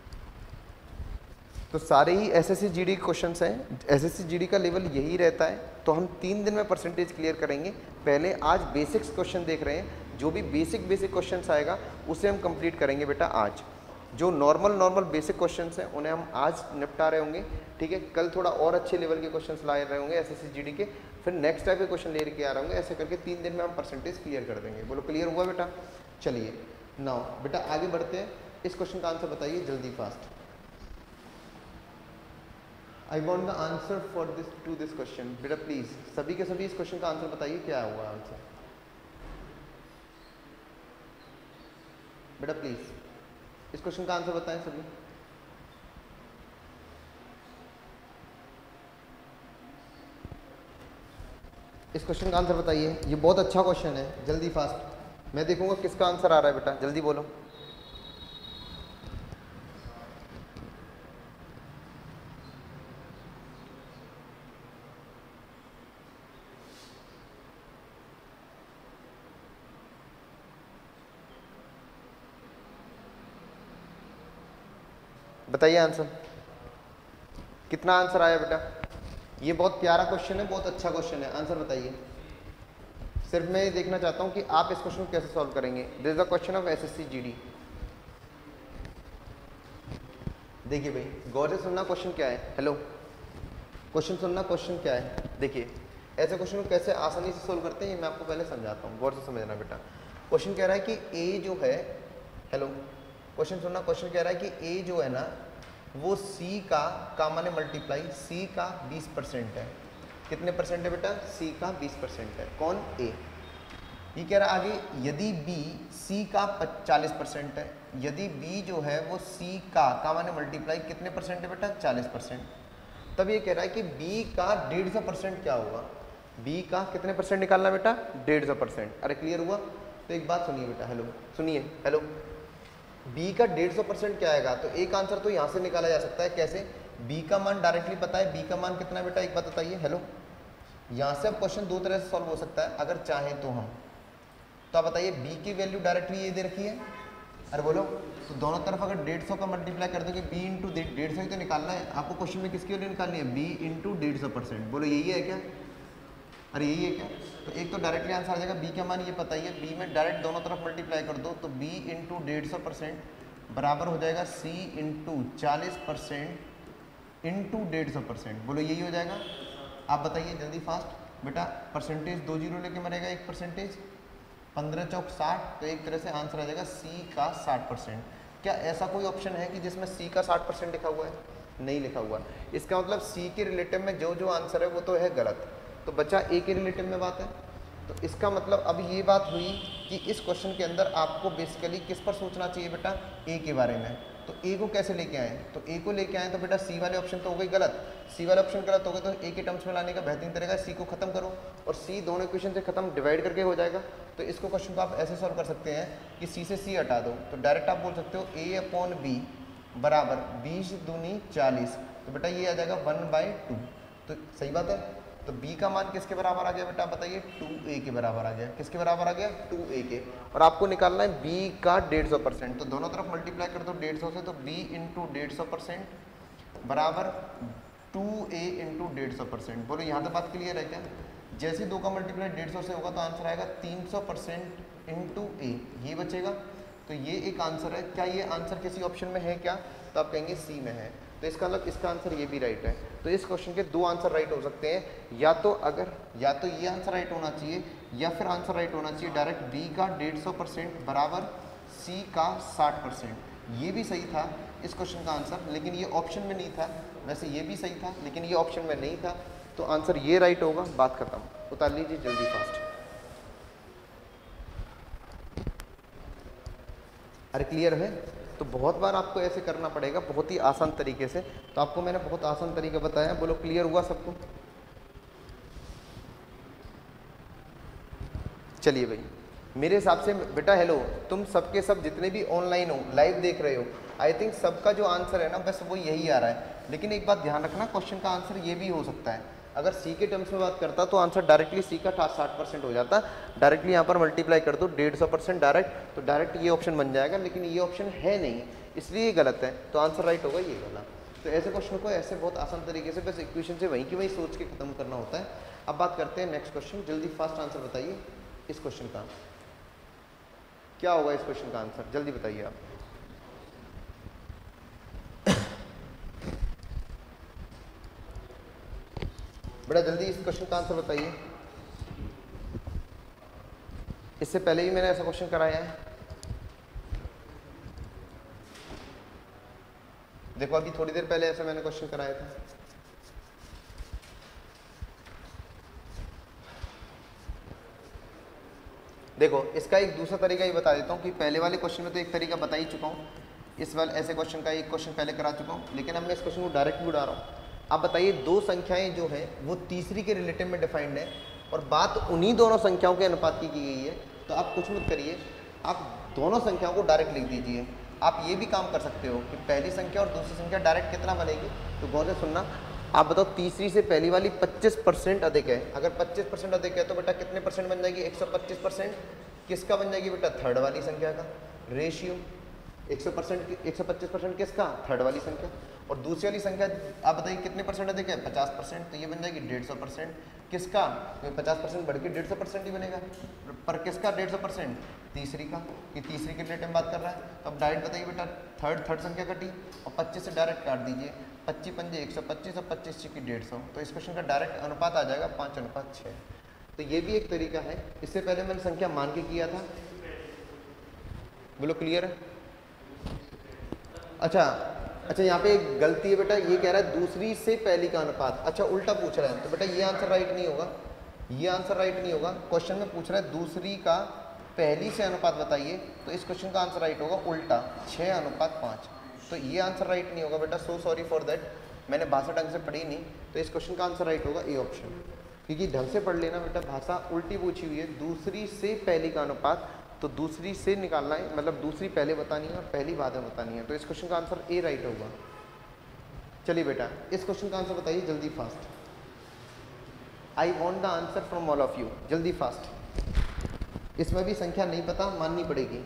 तो सारे ही S S C G D question हैं, S S C G D का लेवल यही रहता है। तो हम तीन दिन में परसेंटेज क्लियर करेंगे। पहले आज बेसिक्स क्वेश्चन देख रहे हैं, जो भी बेसिक बेसिक क्वेश्चन आएगा उसे हम कंप्लीट करेंगे बेटा आज। जो नॉर्मल नॉर्मल बेसिक क्वेश्चंस हैं उन्हें हम आज निपटा रहे होंगे, ठीक है। कल थोड़ा और अच्छे लेवल के क्वेश्चंस ला रहे होंगे S S C G D के, फिर नेक्स्ट टाइप के क्वेश्चन ले के आ रहे होंगे। ऐसे करके तीन दिन में हम परसेंटेज क्लियर कर देंगे। बोलो क्लियर हुआ बेटा। चलिए नाउ बेटा आगे बढ़ते हैं। इस क्वेश्चन का आंसर बताइए जल्दी fast. I want the answer for this to this question. बेटा प्लीज सभी के सभी इस क्वेश्चन का आंसर बताइए, क्या हुआ आंसर बेटा प्लीज इस क्वेश्चन का आंसर बताएं सभी। इस क्वेश्चन का आंसर बताइए, ये बहुत अच्छा क्वेश्चन है, जल्दी फास्ट। मैं देखूंगा किसका आंसर आ रहा है बेटा, जल्दी बोलो। बताइए आंसर, कितना आंसर आया बेटा। ये बहुत प्यारा क्वेश्चन है, बहुत अच्छा क्वेश्चन है। आंसर बताइए। सिर्फ मैं ये देखना चाहता हूँ कि आप इस क्वेश्चन को कैसे सॉल्व करेंगे। This is the question of SSC GD. देखिए भाई गौर से सुनना, क्वेश्चन क्या है। हेलो, क्वेश्चन सुनना, क्वेश्चन क्या है। देखिए ऐसे क्वेश्चन को कैसे आसानी से सोल्व करते हैं ये मैं आपको पहले समझाता हूँ, गौर से समझना बेटा। क्वेश्चन कह रहा है कि ए जो है, हेलो क्वेश्चन सुनना, क्वेश्चन कह रहा है कि ए जो है ना वो सी का का माने मल्टीप्लाई सी का बीस परसेंट है। कितने परसेंट है बेटा, सी का बीस परसेंट है। कौन, ए। ये कह रहा है आगे यदि बी सी का चालीस परसेंट है, यदि बी जो है वो सी का का माने मल्टीप्लाई कितने परसेंट है बेटा, चालीस परसेंट। तब ये कह रहा है कि बी का डेढ़ सौ परसेंट क्या होगा, बी का कितने परसेंट निकालना बेटा, डेढ़ सौ परसेंट। अरे क्लियर हुआ। तो एक बात सुनिए बेटा, हेलो सुनिए, हेलो बी का डेढ़ सौ परसेंट क्या आएगा। तो एक आंसर तो यहाँ से निकाला जा सकता है। कैसे, बी का मान डायरेक्टली पता है, बी का मान कितना बेटा, एक बात बताइए। हेलो, यहाँ से अब क्वेश्चन दो तरह से सॉल्व हो सकता है अगर चाहें तो हम। तो आप बताइए बी की वैल्यू डायरेक्टली ये दे रखी है, अरे बोलो, तो दोनों तरफ अगर डेढ़ सौ का मल्टीप्लाई कर दोगे, बी इंटू डेढ़ सौ ही तो निकालना है आपको। क्वेश्चन में किसकी वैल्यू निकालनी है, बी इंटू डेढ़ सौ परसेंट। बोलो यही है क्या, अरे यही है क्या। तो एक तो डायरेक्टली आंसर आ जाएगा, बी का मान ये पता ही है, बी में डायरेक्ट दोनों तरफ मल्टीप्लाई कर दो तो बी इंटू डेढ़ सौ परसेंट बराबर हो जाएगा सी इंटू चालीस परसेंट इंटू डेढ़ सौ परसेंट। बोलो यही हो जाएगा। आप बताइए जल्दी फास्ट बेटा। परसेंटेज दो जीरो लेके मरेगा, एक परसेंटेज पंद्रह चौक साठ, तो एक तरह से आंसर आ जाएगा सी का साठ परसेंट। क्या ऐसा कोई ऑप्शन है कि जिसमें सी का साठ परसेंट लिखा हुआ है, नहीं लिखा हुआ। इसका मतलब सी के रिलेटिव में जो जो आंसर है वो तो है गलत, तो बच्चा ए के रिलेटिव में बात है। तो इसका मतलब अब ये बात हुई कि इस क्वेश्चन के अंदर आपको बेसिकली किस पर सोचना चाहिए बेटा, ए के बारे में। तो ए को कैसे लेके आए, तो ए को लेके आए तो बेटा सी वाले ऑप्शन तो हो गई गलत, सी वाला ऑप्शन गलत हो गया, तो ए के टर्म्स में लाने का बेहतरीन तरीका सी को खत्म करो और सी दोनों इक्वेशन से खत्म डिवाइड करके हो जाएगा। तो इसको क्वेश्चन को आप ऐसे सॉल्व कर सकते हैं कि सी से सी हटा दो, तो डायरेक्ट आप बोल सकते हो ए अपॉन बी बराबर बीस दूनी चालीस, तो बेटा ये आ जाएगा वन बाई टू। तो सही बात है। तो b का मान किसके बराबर आ गया बेटा, बताइए टू ए के बराबर आ गया। किसके बराबर आ गया, टू ए के। और आपको निकालना है b का डेढ़ सौ परसेंट, तो दोनों तरफ मल्टीप्लाई कर दो डेढ़ सौ से, तो b इंटू डेढ़ सौ परसेंट बराबर टू ए इंटू डेढ़ सौ परसेंट। बोलो यहाँ तक बात क्लियर है क्या। जैसे दो का मल्टीप्लाई डेढ़ सौ से होगा तो आंसर आएगा तीन सौ परसेंट इंटू ए, ये बचेगा। तो ये एक आंसर है। क्या ये आंसर किसी ऑप्शन में है क्या, तो आप कहेंगे सी में है, तो इसका मतलब इसका आंसर ये भी राइट है। तो इस क्वेश्चन के दो आंसर राइट हो सकते हैं, या तो अगर या तो ये आंसर राइट होना चाहिए या फिर आंसर राइट होना चाहिए डायरेक्ट बी का डेढ़ सौ परसेंट बराबर सी का साठ परसेंट। ये भी सही था इस क्वेश्चन का आंसर, लेकिन ये ऑप्शन में नहीं था। वैसे ये भी सही था लेकिन ये ऑप्शन में नहीं था। तो आंसर ये राइट होगा, बात खत्म। उतार लीजिए जल्दी फास्ट। अरे क्लियर है? तो बहुत बार आपको ऐसे करना पड़ेगा बहुत ही आसान तरीके से। तो आपको मैंने बहुत आसान तरीका बताया, बोलो क्लियर हुआ सबको? चलिए भाई, मेरे हिसाब से बेटा हेलो, तुम सबके सब जितने भी ऑनलाइन हो, लाइव देख रहे हो, आई थिंक सबका जो आंसर है ना बस वो यही आ रहा है। लेकिन एक बात ध्यान रखना, क्वेश्चन का आंसर ये भी हो सकता है। अगर सी के टर्म्स में बात करता तो आंसर डायरेक्टली सी का साठ परसेंट हो जाता। डायरेक्टली यहाँ पर मल्टीप्लाई कर दो डेढ़ सौ परसेंट डायरेक्ट, तो डायरेक्ट ये ऑप्शन बन जाएगा, लेकिन ये ऑप्शन है नहीं, इसलिए ये गलत है। तो आंसर राइट होगा ये वाला। तो ऐसे क्वेश्चन को ऐसे बहुत आसान तरीके से बस इक्वेशन से वहीं की वहीं सोच के खत्म करना होता है। अब बात करते हैं नेक्स्ट क्वेश्चन। जल्दी फास्ट आंसर बताइए इस क्वेश्चन का क्या होगा। इस क्वेश्चन का आंसर जल्दी बताइए आप। बेटा जल्दी इस क्वेश्चन का आंसर बताइए। इससे पहले भी मैंने ऐसा क्वेश्चन कराया है। देखो अभी थोड़ी देर पहले ऐसा मैंने क्वेश्चन कराया था। देखो इसका एक दूसरा तरीका ही बता देता हूँ कि पहले वाले क्वेश्चन में तो एक तरीका बता ही चुका हूँ, इस वाले ऐसे क्वेश्चन का एक क्वेश्चन पहले करा चुका हूँ, लेकिन अब मैं इस क्वेश्चन को डायरेक्ट भी उड़ा रहा हूँ। आप बताइए दो संख्याएं जो है वो तीसरी के रिलेटिव में डिफाइंड है और बात उन्हीं दोनों संख्याओं के अनुपात की की गई है। तो आप कुछ मत करिए, आप दोनों संख्याओं को डायरेक्ट लिख दीजिए। आप ये भी काम कर सकते हो कि पहली संख्या और दूसरी संख्या डायरेक्ट कितना बनेगी। तो गौर से सुनना, आप बताओ तीसरी से पहली वाली पच्चीस परसेंट अधिक है। अगर पच्चीस परसेंट अधिक है तो बेटा कितने परसेंट बन जाएगी? एक सौ पच्चीस परसेंट। किसका बन जाएगी बेटा? थर्ड वाली संख्या का। रेशियो एक सौ परसेंट एक सौ पच्चीस परसेंट किसका? थर्ड वाली संख्या। और दूसरी वाली संख्या आप बताइए कितने परसेंट अधिक है? पचास परसेंट। तो ये बन जाएगी डेढ़ सौ परसेंट। किसका? पचास परसेंट बढ़ के डेढ़ सौ परसेंट ही बनेगा। पर किसका डेढ़ सौ परसेंट? तीसरी का, कि तीसरी के रिलेटिव बात कर रहा है। तो अब डायरेक्ट बताइए बेटा, थर्ड थर्ड संख्या कटी और पच्चीस से डायरेक्ट काट दीजिए। पच्चीस पंजे एक सौ पच्चीस और पच्चीस की डेढ़ सौ। तो इस क्वेश्चन का डायरेक्ट अनुपात आ जाएगा पाँच अनुपात छः। तो ये भी एक तरीका है। इससे पहले मैंने संख्या मान के किया था। बोलो क्लियर है? अच्छा अच्छा, यहाँ पे एक गलती है बेटा, ये कह रहा है दूसरी से पहली का अनुपात। अच्छा उल्टा पूछ रहा है, तो बेटा ये आंसर राइट नहीं होगा, ये आंसर राइट नहीं होगा। क्वेश्चन में पूछ रहा है दूसरी का पहली से अनुपात बताइए, तो इस क्वेश्चन का आंसर राइट होगा उल्टा, छः अनुपात पाँच। तो ये आंसर राइट नहीं होगा बेटा, सो सॉरी फॉर दैट, मैंने भाषा ढंग से पढ़ी नहीं। तो इस क्वेश्चन का आंसर राइट होगा ए ऑप्शन, क्योंकि ढंग से पढ़ लेना बेटा, भाषा उल्टी पूछी हुई है। दूसरी से पहली का अनुपात, तो दूसरी से निकालना है, मतलब दूसरी पहले बतानी है और पहली बाद में बतानी है। तो इस क्वेश्चन का आंसर ए राइट होगा। चलिए बेटा इस क्वेश्चन का आंसर बताइए जल्दी fast. I want the answer from all of you, जल्दी फास्ट। इसमें भी संख्या नहीं पता, माननी पड़ेगी।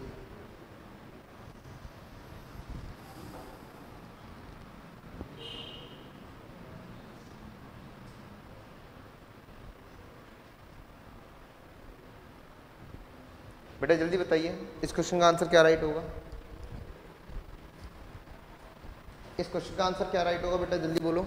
बेटा जल्दी बताइए इस क्वेश्चन का आंसर क्या राइट होगा। इस क्वेश्चन का आंसर क्या राइट होगा बेटा, जल्दी बोलो।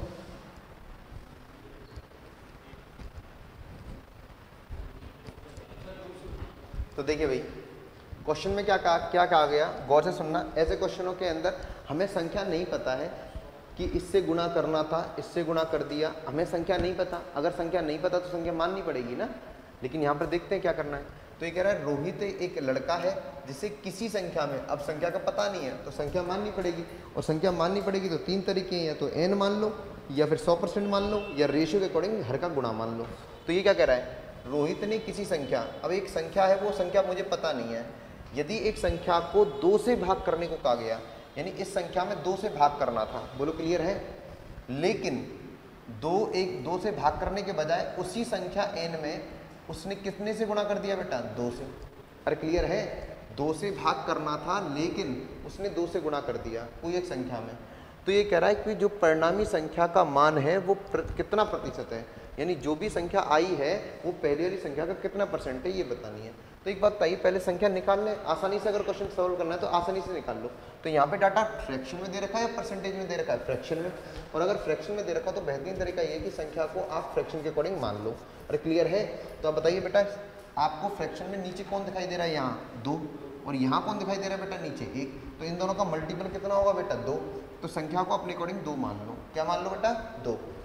तो देखिए भाई, क्वेश्चन में क्या कहा क्या कहा गया, गौर से सुनना। ऐसे क्वेश्चनों के अंदर हमें संख्या नहीं पता है कि इससे गुणा करना था, इससे गुणा कर दिया, हमें संख्या नहीं पता। अगर संख्या नहीं पता तो संख्या माननी पड़ेगी ना। लेकिन यहाँ पर देखते हैं क्या करना है। तो ये कह रहा है रोहित एक लड़का है जिसे किसी संख्या में, अब संख्या का पता नहीं है तो संख्या माननी पड़ेगी, और संख्या माननी पड़ेगी तो तीन तरीके हैं, या तो एन मान लो, या फिर सौ परसेंट मान लो, या रेशियो के अकॉर्डिंग हर का गुणा मान लो। तो ये क्या कह रहा है, रोहित ने किसी संख्या, अब एक संख्या है वो संख्या मुझे पता नहीं है, यदि एक संख्या को दो से भाग करने को कहा गया, यानी इस संख्या में दो से भाग करना था, बोलो क्लियर है। लेकिन दो एक दो से भाग करने के बजाय उसी संख्या एन में उसने कितने से गुणा कर दिया बेटा, दो से। अरे क्लियर है, दो से भाग करना था लेकिन उसने दो से गुणा कर दिया कोई एक संख्या में। तो ये कह रहा है कि जो परिणामी संख्या का मान है वो प्र, कितना प्रतिशत है, यानी जो भी संख्या आई है वो पहले वाली संख्या का कितना परसेंट है ये बतानी है। तो एक बात बताइए, पहले संख्या निकाल लें आसानी से, अगर क्वेश्चन सॉल्व करना है तो आसानी से निकाल लो। तो यहाँ पे डाटा फ्रैक्शन में दे रखा है या परसेंटेज में दे रखा है, फ्रैक्शन में। और अगर फ्रैक्शन में दे रखा तो बेहतरीन तरीका ये है कि संख्या को आप फ्रैक्शन के अकॉर्डिंग मान लो। अरे क्लियर है, तो आप बताइए बेटा आपको फ्रैक्शन में नीचे कौन दिखाई दे रहा है, यहाँ दो, और यहाँ कौन दिखाई दे रहा है बेटा, नीचे एक। तो इन दोनों का मल्टीपल कितना होगा बेटा, दो। तो संख्या को अपने अकॉर्डिंग दो मान लो, क्या मान लो बेटा, दो।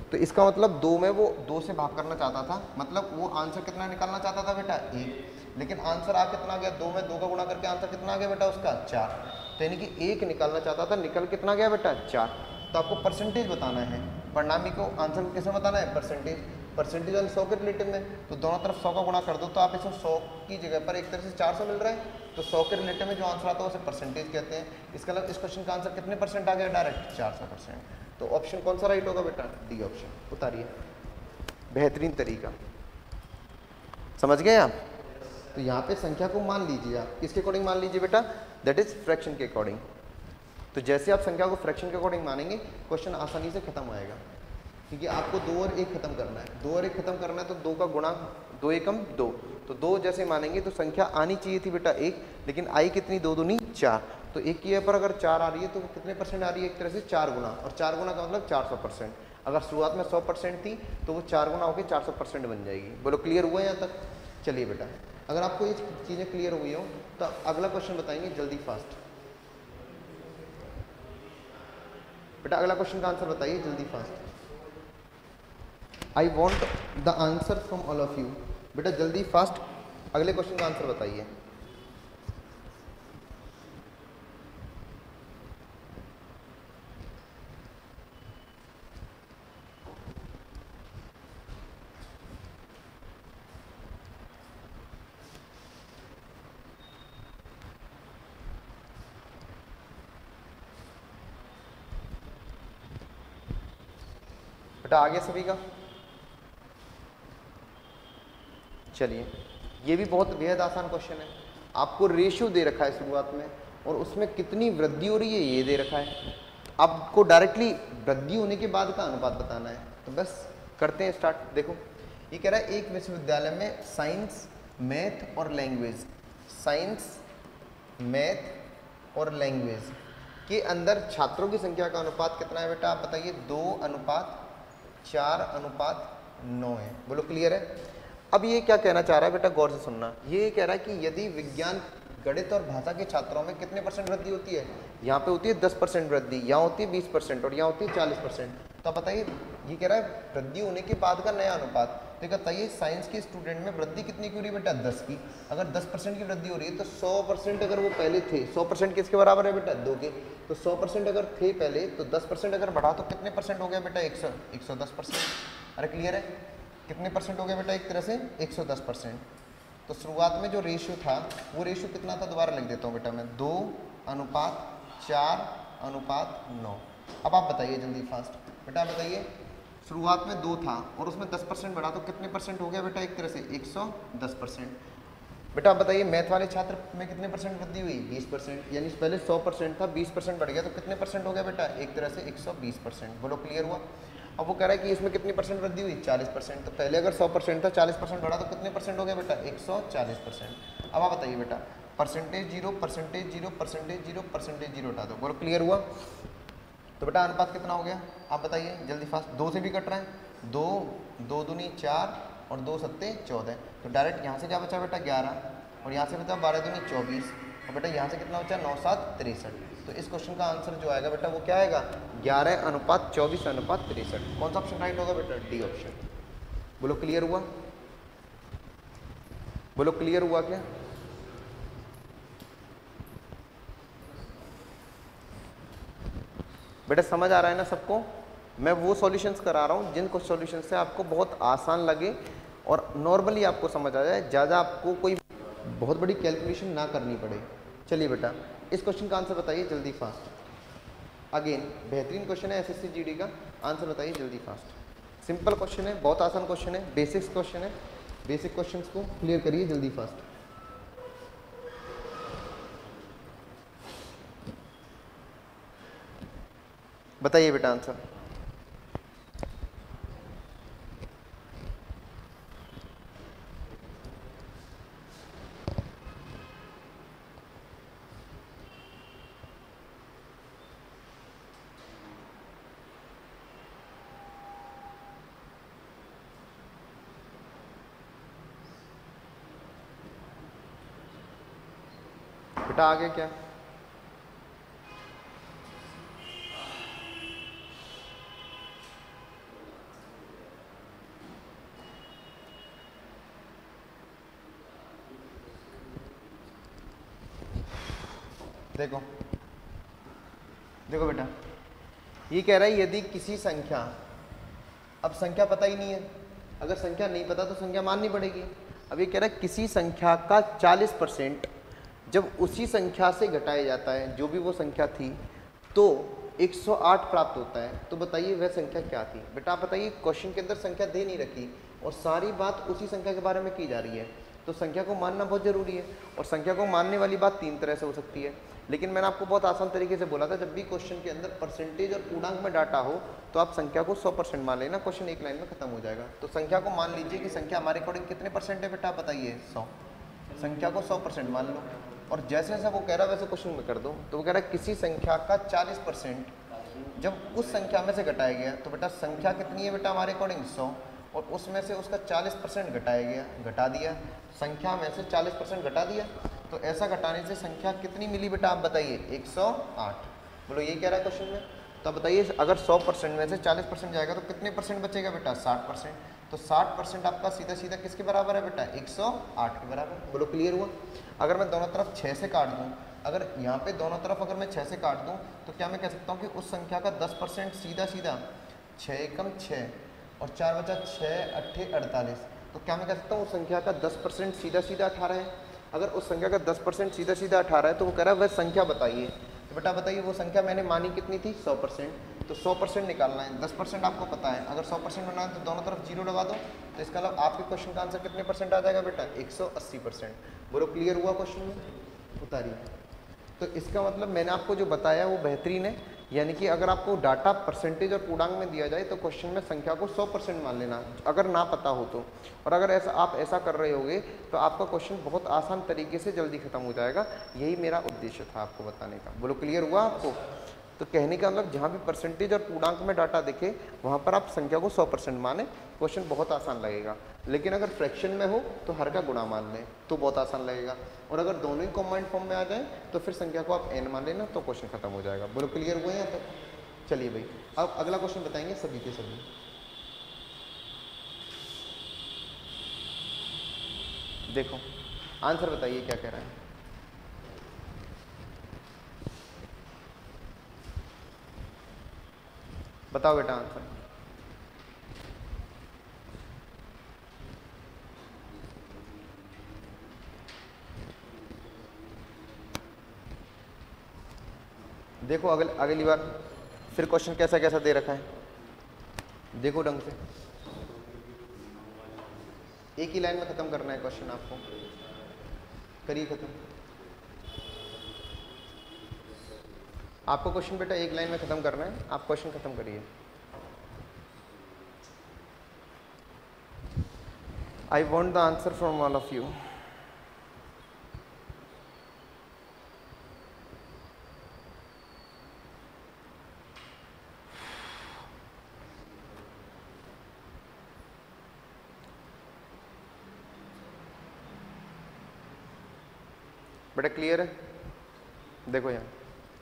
तो इसका मतलब दो में वो दो से भाग करना चाहता था, मतलब वो आंसर कितना निकालना चाहता था बेटा एक, लेकिन आंसर आ कितना गया, दो में दो का गुणा करके आंसर कितना आ गया बेटा उसका चार। तो यानी कि एक निकालना चाहता था, निकल कितना गया बेटा चार। तो आपको परसेंटेज बताना है, परिणामी को आंसर को कैसे बताना है, परसेंटेज। परसेंटेज वाले सौ के रिलेटिव में, तो दोनों तरफ सौ का गुणा कर दो, तो आप इसमें सौ की जगह पर एक तरह से चार सौ मिल रहा है, तो सौ के रिलेटिव में जो आंसर आता है उसे परसेंटेज कहते हैं। इसका मतलब इस क्वेश्चन का आंसर कितने परसेंट आ गया, डायरेक्ट चार सौ परसेंट। तो ऑप्शन कौन सा राइट होगा बेटा, डी ऑप्शन। उतारिए, बेहतरीन तरीका, समझ गए आप। तो यहाँ पे संख्या को मान लीजिए आप, किसके अकॉर्डिंग मान लीजिए बेटा, दैट इज फ्रैक्शन के अकॉर्डिंग। तो जैसे आप संख्या को फ्रैक्शन के अकॉर्डिंग मानेंगे, क्वेश्चन आसानी से खत्म होएगा, क्योंकि आपको दो और एक खत्म करना है, दो और एक खत्म करना है, तो दो का गुणा, दो एकम दो, तो दो जैसे मानेंगे तो संख्या आनी चाहिए थी बेटा एक, लेकिन आई कितनी, दो दूनी चार, तो एक की पर अगर चार आ रही है तो कितने परसेंट आ रही है, एक तरह से चार गुना, और चार गुना का मतलब चार सौ परसेंट। अगर शुरुआत में सौ परसेंट थी तो वो चार गुना होकर चार सौ परसेंट बन जाएगी। बोलो क्लियर हुआ यहाँ तक। चलिए बेटा, अगर आपको ये चीज़ें क्लियर हुई हो तो अगला क्वेश्चन बताएंगे जल्दी फास्ट। बेटा अगला क्वेश्चन का आंसर बताइए जल्दी fast. I want the answer from all of you. बेटा जल्दी फास्ट अगले क्वेश्चन का आंसर बताइए। बेटा आ गया सभी का। चलिए, ये भी बहुत बेहद आसान क्वेश्चन है। आपको रेशियो दे रखा है शुरुआत में, और उसमें कितनी वृद्धि हो रही है ये दे रखा है। आपको डायरेक्टली वृद्धि होने के बाद का अनुपात बताना है, तो बस करते हैं स्टार्ट। देखो ये कह रहा है एक विश्वविद्यालय में साइंस, मैथ और लैंग्वेज, साइंस, मैथ और लैंग्वेज के अंदर छात्रों की संख्या का अनुपात कितना है बेटा, आप बताइए। दो अनुपात चार अनुपात नौ है। बोलो क्लियर है। अब ये क्या कहना चाह रहा है बेटा, गौर से सुनना। ये कह रहा है कि यदि विज्ञान, गणित और भाषा के छात्रों में कितने परसेंट वृद्धि होती है, यहाँ पे होती है दस परसेंट वृद्धि, यहाँ होती है बीस परसेंट और यहाँ होती है चालीस परसेंट। तो आप बताइए, ये कह रहा है वृद्धि होने के बाद का नया अनुपात। तो बताइए साइंस के स्टूडेंट में वृद्धि कितनी की हो रही है बेटा, दस की। अगर दस परसेंट की वृद्धि हो रही है तो सौ परसेंट अगर वो पहले थे, सौ परसेंट किसके बराबर है बेटा, दो के। तो सौ परसेंट अगर थे पहले, तो दस परसेंट अगर बढ़ा तो कितने परसेंट हो गया बेटा, एक सौ एक सौ दस परसेंट। अरे क्लियर है, कितने परसेंट हो गया बेटा, एक तरह से एक सौ दस परसेंट। तो शुरुआत में जो रेशियो था वो रेशियो कितना था, दोबारा लिख देता हूँ बेटा मैं, दो अनुपात चार अनुपात नौ। अब आप बताइए जल्दी फास्ट बेटा, बताइए शुरुआत में दो था और उसमें दस परसेंट बढ़ा तो कितने परसेंट हो गया बेटा, एक तरह से एक सौ दस परसेंट। बेटा आप बताइए मैथ वाले छात्र में कितने परसेंट वृद्धि हुई, बीस परसेंट। यानी पहले सौ परसेंट था, बीस परसेंट बढ़ गया तो कितने परसेंट हो गया बेटा, एक तरह से एक सौ बीस परसेंट। बोलो क्लियर हुआ। अब वो कह रहा है कि इसमें कितनी परसेंट वृद्धि हुई, चालीस परसेंट। तो पहले अगर सौ परसेंट था, चालीस परसेंट बढ़ा तो कितने परसेंट हो गया बेटा, एक सौ चालीस परसेंट। अब आप बताइए बेटा, percentage zero, percentage zero, percentage zero, percentage zero हटा दो। बोलो क्लियर हुआ। तो बेटा अनुपात कितना हो गया, आप बताइए जल्दी फास्ट। दो से भी कट रहा है, दो, दो दूनी चार और दो सत्ते चौदह। तो डायरेक्ट यहाँ से क्या बचा बेटा, ग्यारह, और यहाँ से बचा बारह दूनी चौबीस, और बेटा यहाँ से कितना बचा, नौ सात तिरसठ। तो इस क्वेश्चन का आंसर जो आएगा बेटा वो क्या आएगा, ग्यारह अनुपात चौबीस अनुपात तिरसठ। कौन सा ऑप्शन राइट होगा बेटा, डी ऑप्शन। बोलो क्लियर हुआ। बोलो क्लियर हुआ क्या। बेटा समझ आ रहा है ना सबको। मैं वो सॉल्यूशंस करा रहा हूँ जिन कुछ सॉल्यूशन से आपको बहुत आसान लगे और नॉर्मली आपको समझ आ जाए, ज़्यादा आपको कोई बहुत बड़ी कैलकुलेशन ना करनी पड़े। चलिए बेटा इस क्वेश्चन का आंसर बताइए जल्दी फास्ट। अगेन बेहतरीन क्वेश्चन है एसएससी जीडी का, आंसर बताइए जल्दी फास्ट। सिंपल क्वेश्चन है, बहुत आसान क्वेश्चन है, बेसिक्स क्वेश्चन है। बेसिक क्वेश्चंस को क्लियर करिए जल्दी फास्ट। बताइए बेटा आंसर। बेटा आगे क्या, देखो देखो बेटा, ये कह रहा है यदि किसी संख्या, अब संख्या पता ही नहीं है, अगर संख्या नहीं पता तो संख्या माननी पड़ेगी। अब ये कह रहा है किसी संख्या का चालीस परसेंट जब उसी संख्या से घटाया जाता है जो भी वो संख्या थी तो एक सौ आठ प्राप्त होता है। तो बताइए वह संख्या क्या थी। बेटा आप बताइए, क्वेश्चन के अंदर संख्या दे नहीं रखी और सारी बात उसी संख्या के बारे में की जा रही है, तो संख्या को मानना बहुत ज़रूरी है। और संख्या को मानने वाली बात तीन तरह से हो सकती है, लेकिन मैंने आपको बहुत आसान तरीके से बोला था, जब भी क्वेश्चन के अंदर परसेंटेज और पूर्णांक में डाटा हो तो आप संख्या को सौ परसेंट मान लेना, क्वेश्चन एक लाइन में खत्म हो जाएगा। तो संख्या को मान लीजिए कि संख्या हमारे अकॉर्डिंग कितने परसेंट है बेटा, बताइए सौ। संख्या को सौ परसेंट मान लो और जैसे जैसे वो कह रहा है वैसे क्वेश्चन में कर दो। तो वो कह रहा है किसी संख्या का चालीस परसेंट जब उस संख्या में से घटाया गया, तो बेटा संख्या कितनी है बेटा हमारे अकॉर्डिंग सौ, और उसमें से उसका चालीस परसेंट घटाया गया, घटा दिया, संख्या में से चालीस परसेंट घटा दिया, तो ऐसा घटाने से संख्या कितनी मिली बेटा आप बताइए, एक सौ आठ। बोलो ये कह रहा है क्वेश्चन में। तो बताइए अगर सौ परसेंट में से चालीस परसेंट जाएगा तो कितने परसेंट बचेगा बेटा, साठ परसेंट। तो साठ परसेंट आपका सीधा सीधा किसके बराबर है बेटा, एक सौ आठ के बराबर। बोलो क्लियर हुआ। अगर मैं दोनों तरफ छः से काट दूँ, अगर यहाँ पे दोनों तरफ अगर मैं छः से काट दूँ तो क्या मैं कह सकता हूँ कि उस संख्या का दस परसेंट सीधा सीधा, छः एकम छः और चार बचा छः अट्ठे अड़तालीस, तो क्या मैं कह सकता हूँ उस संख्या का दस परसेंट सीधा सीधा अठारह है। अगर उस संख्या का दस परसेंट सीधा सीधा अठारह है तो वो कह रहा है वह संख्या बताइए। तो बेटा बताइए वो संख्या मैंने मानी कितनी थी, सौ परसेंट। तो सौ परसेंट निकालना है, दस परसेंट आपको पता है, अगर सौ परसेंट होना है तो दोनों तरफ जीरो लगा दो, तो इसका मतलब आपके क्वेश्चन का आंसर कितने परसेंट आ जाएगा बेटा, एक सौ अस्सी परसेंट। बोलो क्लियर हुआ क्वेश्चन में, उतारिए। तो इसका मतलब मैंने आपको जो बताया वो बेहतरीन है, यानी कि अगर आपको डाटा परसेंटेज और पूर्णांक में दिया जाए तो क्वेश्चन में संख्या को सौ परसेंट मान लेना अगर ना पता हो तो। और अगर ऐसा आप ऐसा कर रहे होगे तो आपका क्वेश्चन बहुत आसान तरीके से जल्दी खत्म हो जाएगा। यही मेरा उद्देश्य था आपको बताने का। बोलो क्लियर हुआ आपको। तो कहने का मतलब जहाँ भी परसेंटेज और पूर्णांक में डाटा दिखे वहाँ पर आप संख्या को सौ परसेंट माने, क्वेश्चन बहुत आसान लगेगा। लेकिन अगर फ्रैक्शन में हो तो हर का गुणा मान लें तो बहुत आसान लगेगा, और अगर दोनों ही कॉम्बाइंड फॉर्म में आ जाए तो फिर संख्या को आप एन मान लेना तो क्वेश्चन खत्म हो जाएगा। बोलो क्लियर हुआ यहाँ तक। चलिए भाई अब अगला क्वेश्चन बताएंगे सभी के सभी। देखो आंसर बताइए क्या कह रहा है। बताओ बेटा आंसर। देखो अगल अगली बार फिर क्वेश्चन कैसा कैसा दे रखा है, देखो ढंग से। एक ही लाइन में खत्म करना है क्वेश्चन आपको, करिए खत्म। आपको क्वेश्चन बेटा एक लाइन में खत्म करना है, आप क्वेश्चन खत्म करिए। I want the answer from all of you. बेटा क्लियर है। देखो यहाँ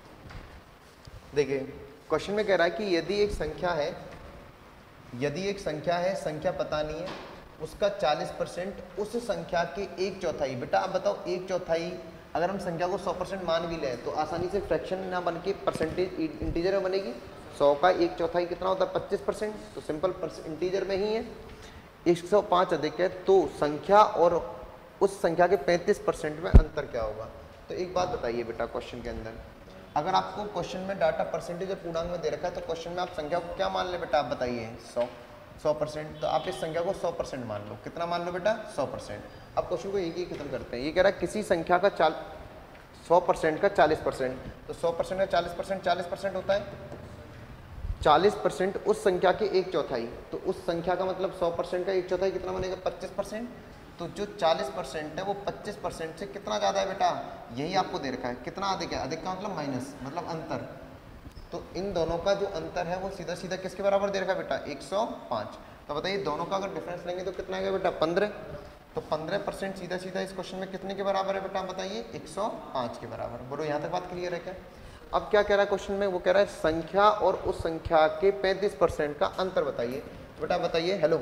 देखिए क्वेश्चन में कह रहा है कि यदि एक संख्या है, यदि एक संख्या है, संख्या पता नहीं है, उसका चालीस परसेंट उस संख्या के एक चौथाई। बेटा आप बताओ एक चौथाई अगर हम संख्या को सौ परसेंट मान भी लें तो आसानी से फ्रैक्शन ना बन के परसेंटेज इंटीजर में बनेगी। सौ का एक चौथाई कितना होता है, पच्चीस परसेंट, तो सिंपल इंटीजर में ही है। एक सौ पाँच अधिक है तो संख्या और उस संख्या के पैंतीस परसेंट में अंतर क्या होगा। तो एक बात बताइए बेटा, क्वेश्चन के अंदर अगर आपको क्वेश्चन में डाटा परसेंटेज और पूर्णांक में दे रखा है तो क्वेश्चन में आप संख्या को क्या मान ले बेटा, आप बताइए सौ सौ परसेंट। तो आप इस संख्या को सौ परसेंट मान लो। कितना मान लो बेटा, सौ परसेंट। अब क्वेश्चन को एक ही खत्म करते हैं। ये कह रहा है किसी संख्या का चाल सौ परसेंट का चालीस परसेंट, तो सौ परसेंट का चालीस परसेंट चालीस परसेंट होता है। चालीस परसेंट उस संख्या के एक चौथाई, तो उस संख्या का मतलब सौ परसेंट का एक चौथाई कितना बनेगा, पच्चीस परसेंट। तो जो चालीस परसेंट है वो पच्चीस परसेंट से कितना ज़्यादा है बेटा, यही आपको दे रखा है। कितना अधिक है, अधिक का मतलब माइनस, मतलब अंतर। तो इन दोनों का जो अंतर है वो सीधा सीधा किसके बराबर दे रखा है बेटा, एक सौ पाँच। तो बताइए दोनों का अगर डिफरेंस लेंगे तो कितना आएगा बेटा, पंद्रह। तो पंद्रह परसेंट सीधा सीधा इस क्वेश्चन में कितने के बराबर है बेटा, बताइए एक सौ पाँच के बराबर। बोलो यहाँ तक बात क्लियर है क्या। अब क्या कह रहा है क्वेश्चन में, वो कह रहा है संख्या और उस संख्या के पैंतीस परसेंट का अंतर बताइए। बेटा बताइए, हेलो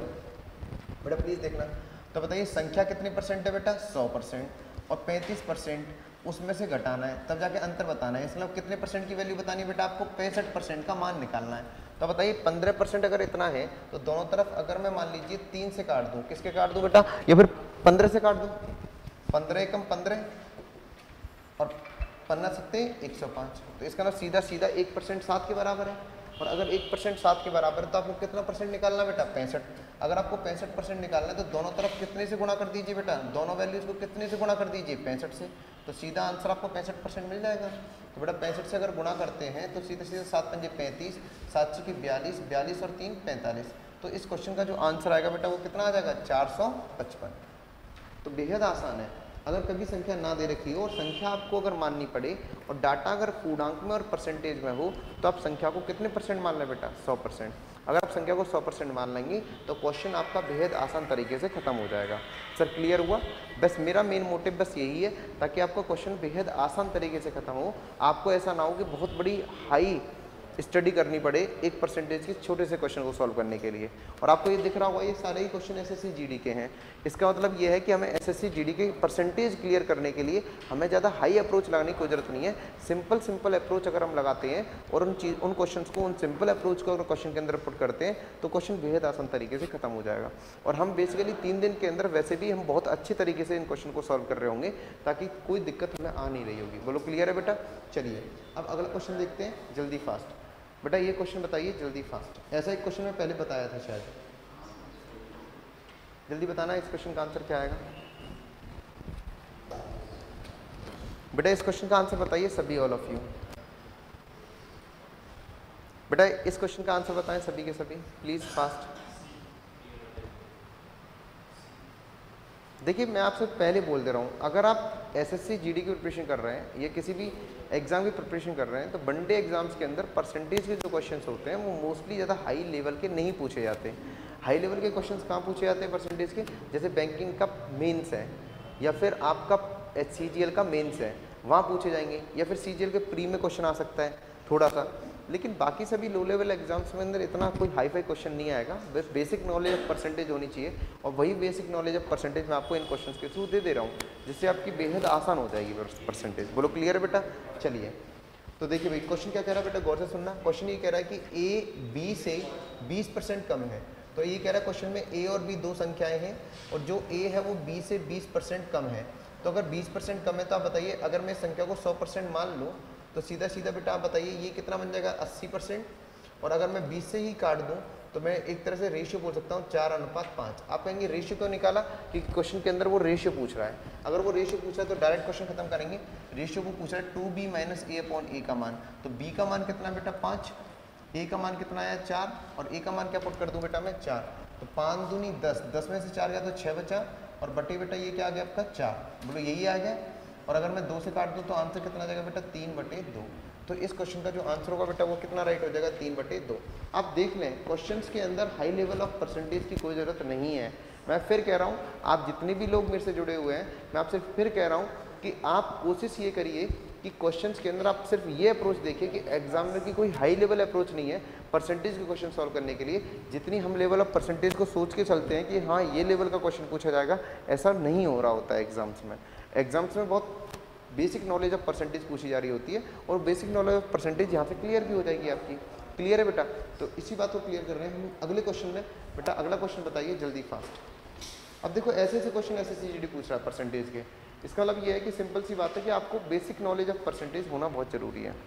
बेटा प्लीज़ देखना। तो बताइए संख्या कितनी परसेंट है बेटा, सौ परसेंट, और पैंतीस परसेंट उसमें से घटाना है, तब जाके अंतर बताना है। इसलिए कितने परसेंट की वैल्यू बतानी है बेटा, आपको पैंसठ परसेंट का मान निकालना है। तो बताइए पंद्रह परसेंट अगर इतना है तो दोनों तरफ अगर मैं मान लीजिए तीन से काट दूं, किसके काट दूं बेटा, या फिर पंद्रह से काट दूं, पंद्रह एकम पंद्रह और पन्ना सत्ते एक सौ पाँच, तो इसका ना सीधा सीधा एक परसेंट सात के बराबर है। और अगर एक परसेंट सात के बराबर है तो आपको कितना परसेंट निकालना बेटा, पैंसठ। अगर आपको पैंसठ परसेंट निकालना है तो दोनों तरफ कितने से गुणा कर दीजिए बेटा, दोनों वैल्यूज को कितने से गुणा कर दीजिए, पैंसठ से। तो सीधा आंसर आपको पैंसठ परसेंट मिल जाएगा। तो बेटा पैंसठ से अगर गुणा करते हैं तो सीधे सीधे सात पंजे पैंतीस, सात सौ की बयालीस, बयालीस और तीन पैंतालीस। तो इस क्वेश्चन का जो आंसर आएगा बेटा वो कितना आ जाएगा, चार सौ पचपन। तो बेहद आसान है। अगर कभी संख्या ना दे रखी हो और संख्या आपको अगर माननी पड़े और डाटा अगर पूर्णांक में और परसेंटेज में हो तो आप संख्या को कितने परसेंट मान लें बेटा, सौ परसेंट। अगर आप संख्या को सौ परसेंट मान लेंगे तो क्वेश्चन आपका बेहद आसान तरीके से खत्म हो जाएगा। सर क्लियर हुआ? बस मेरा मेन मोटिव बस यही है ताकि आपका क्वेश्चन बेहद आसान तरीके से खत्म हो, आपको ऐसा ना हो कि बहुत बड़ी हाई स्टडी करनी पड़े एक परसेंटेज के छोटे से क्वेश्चन को सॉल्व करने के लिए। और आपको ये दिख रहा होगा ये सारे ही क्वेश्चन एसएससी जीडी के हैं। इसका मतलब ये है कि हमें एसएससी जीडी के परसेंटेज क्लियर करने के लिए हमें ज़्यादा हाई अप्रोच लगाने की कोई जरूरत नहीं है। सिंपल सिंपल अप्रोच अगर हम लगाते हैं और उन चीज उन क्वेश्चन को उन सिंपल अप्रोच को अगर क्वेश्चन के अंदर पुट करते हैं तो क्वेश्चन बेहद आसान तरीके से खत्म हो जाएगा। और हम बेसिकली तीन दिन के अंदर वैसे भी हम बहुत अच्छे तरीके से इन क्वेश्चन को सॉल्व कर रहे होंगे ताकि कोई दिक्कत हमें आ नहीं रही होगी। बोलो क्लियर है बेटा? चलिए अब अगला क्वेश्चन देखते हैं जल्दी फास्ट। बेटा ये क्वेश्चन बताइए जल्दी फास्ट। ऐसा एक क्वेश्चन मैं पहले बताया था शायद, जल्दी बताना इस क्वेश्चन का आंसर क्या आएगा। बेटा इस क्वेश्चन का आंसर बताइए सभी, ऑल ऑफ यू। बेटा इस क्वेश्चन का आंसर बताएं सभी के सभी प्लीज फास्ट। देखिए मैं आपसे पहले बोल दे रहा हूँ, अगर आप एसएससी जीडी की प्रिपरेशन कर रहे हैं या किसी भी एग्जाम की प्रिपरेशन कर रहे हैं तो वन डे एग्जाम्स के अंदर परसेंटेज के जो क्वेश्चंस होते हैं वो मोस्टली ज़्यादा हाई लेवल के नहीं पूछे जाते। हाई लेवल के क्वेश्चंस कहाँ पूछे जाते हैं परसेंटेज के, जैसे बैंकिंग का मेंस है या फिर आपका एच सी जी एल का मेंस है वहाँ पूछे जाएंगे, या फिर सी जी एल के प्री में क्वेश्चन आ सकता है थोड़ा सा। लेकिन बाकी सभी लो लेवल एग्जाम्स में अंदर इतना कोई हाई फाई क्वेश्चन नहीं आएगा। बस बेसिक नॉलेज ऑफ परसेंटेज होनी चाहिए और वही बेसिक नॉलेज ऑफ परसेंटेज मैं आपको इन क्वेश्चंस के थ्रू दे दे रहा हूँ जिससे आपकी बेहद आसान हो जाएगी परसेंटेज। बोलो क्लियर है बेटा? चलिए तो देखिए भाई क्वेश्चन क्या कह रहा है बेटा, गौर से सुनना। क्वेश्चन ये कह रहा है कि ए बी से बीस परसेंट कम है। तो ये कह रहा है क्वेश्चन में ए और बी दो संख्याएं हैं और जो ए है वो बी से बीस परसेंट कम है। तो अगर बीस परसेंट कम है तो आप बताइए, अगर मैं संख्या को सौ परसेंट मान लूँ तो सीधा सीधा बेटा आप बताइए ये कितना बन जाएगा, अस्सी परसेंट। और अगर मैं बीस से ही काट दूं तो मैं एक तरह से रेशियो बोल सकता हूँ चार अनुपात पाँच। आप कहेंगे रेशियो क्यों निकाला, कि क्वेश्चन के अंदर वो रेशियो पूछ रहा है। अगर वो रेशियो पूछ रहा है तो डायरेक्ट क्वेश्चन खत्म करेंगे। रेशियो वो पूछ रहा है two B minus A upon A का मान, तो बी का मान कितना बेटा पाँच, ए का मान कितना आया चार, और ए का मान क्या पुट कर दूँ बेटा मैं चार। तो पाँच दूनी दस, दस में से चार गया तो छः बचा, और बटे बेटा ये क्या आ गया आपका चार। बोलो यही आ गया। और अगर मैं दो से काट दूँ तो आंसर कितना आ जाएगा बेटा, तीन बटे दो। तो इस क्वेश्चन का जो आंसर होगा बेटा वो कितना राइट हो जाएगा, तीन बटे दो। आप देख लें क्वेश्चंस के अंदर हाई लेवल ऑफ परसेंटेज की कोई ज़रूरत नहीं है। मैं फिर कह रहा हूँ, आप जितने भी लोग मेरे से जुड़े हुए हैं मैं आपसे फिर कह रहा हूँ कि आप कोशिश ये करिए कि क्वेश्चंस के अंदर आप सिर्फ ये अप्रोच देखिए कि एग्जामिनर की कोई हाई लेवल अप्रोच नहीं है परसेंटेज के क्वेश्चन सॉल्व करने के लिए। जितनी हम लेवल ऑफ परसेंटेज को सोच के चलते हैं कि हाँ ये लेवल का क्वेश्चन पूछा जाएगा, ऐसा नहीं हो रहा होता है एग्जाम्स में। एग्जाम्स में बहुत बेसिक नॉलेज ऑफ परसेंटेज पूछी जा रही होती है और बेसिक नॉलेज ऑफ परसेंटेज यहाँ से क्लियर भी हो जाएगी आपकी। क्लियर है बेटा? तो इसी बात को क्लियर कर रहे हैं हम अगले क्वेश्चन में। बेटा अगला क्वेश्चन बताइए जल्दी फास्ट। अब देखो ऐसे ऐसे क्वेश्चन एसएससी जीडी पूछ रहा है परसेंटेज के, इसका मतलब ये है कि सिंपल सी बात है कि आपको बेसिक नॉलेज ऑफ परसेंटेज होना बहुत जरूरी है।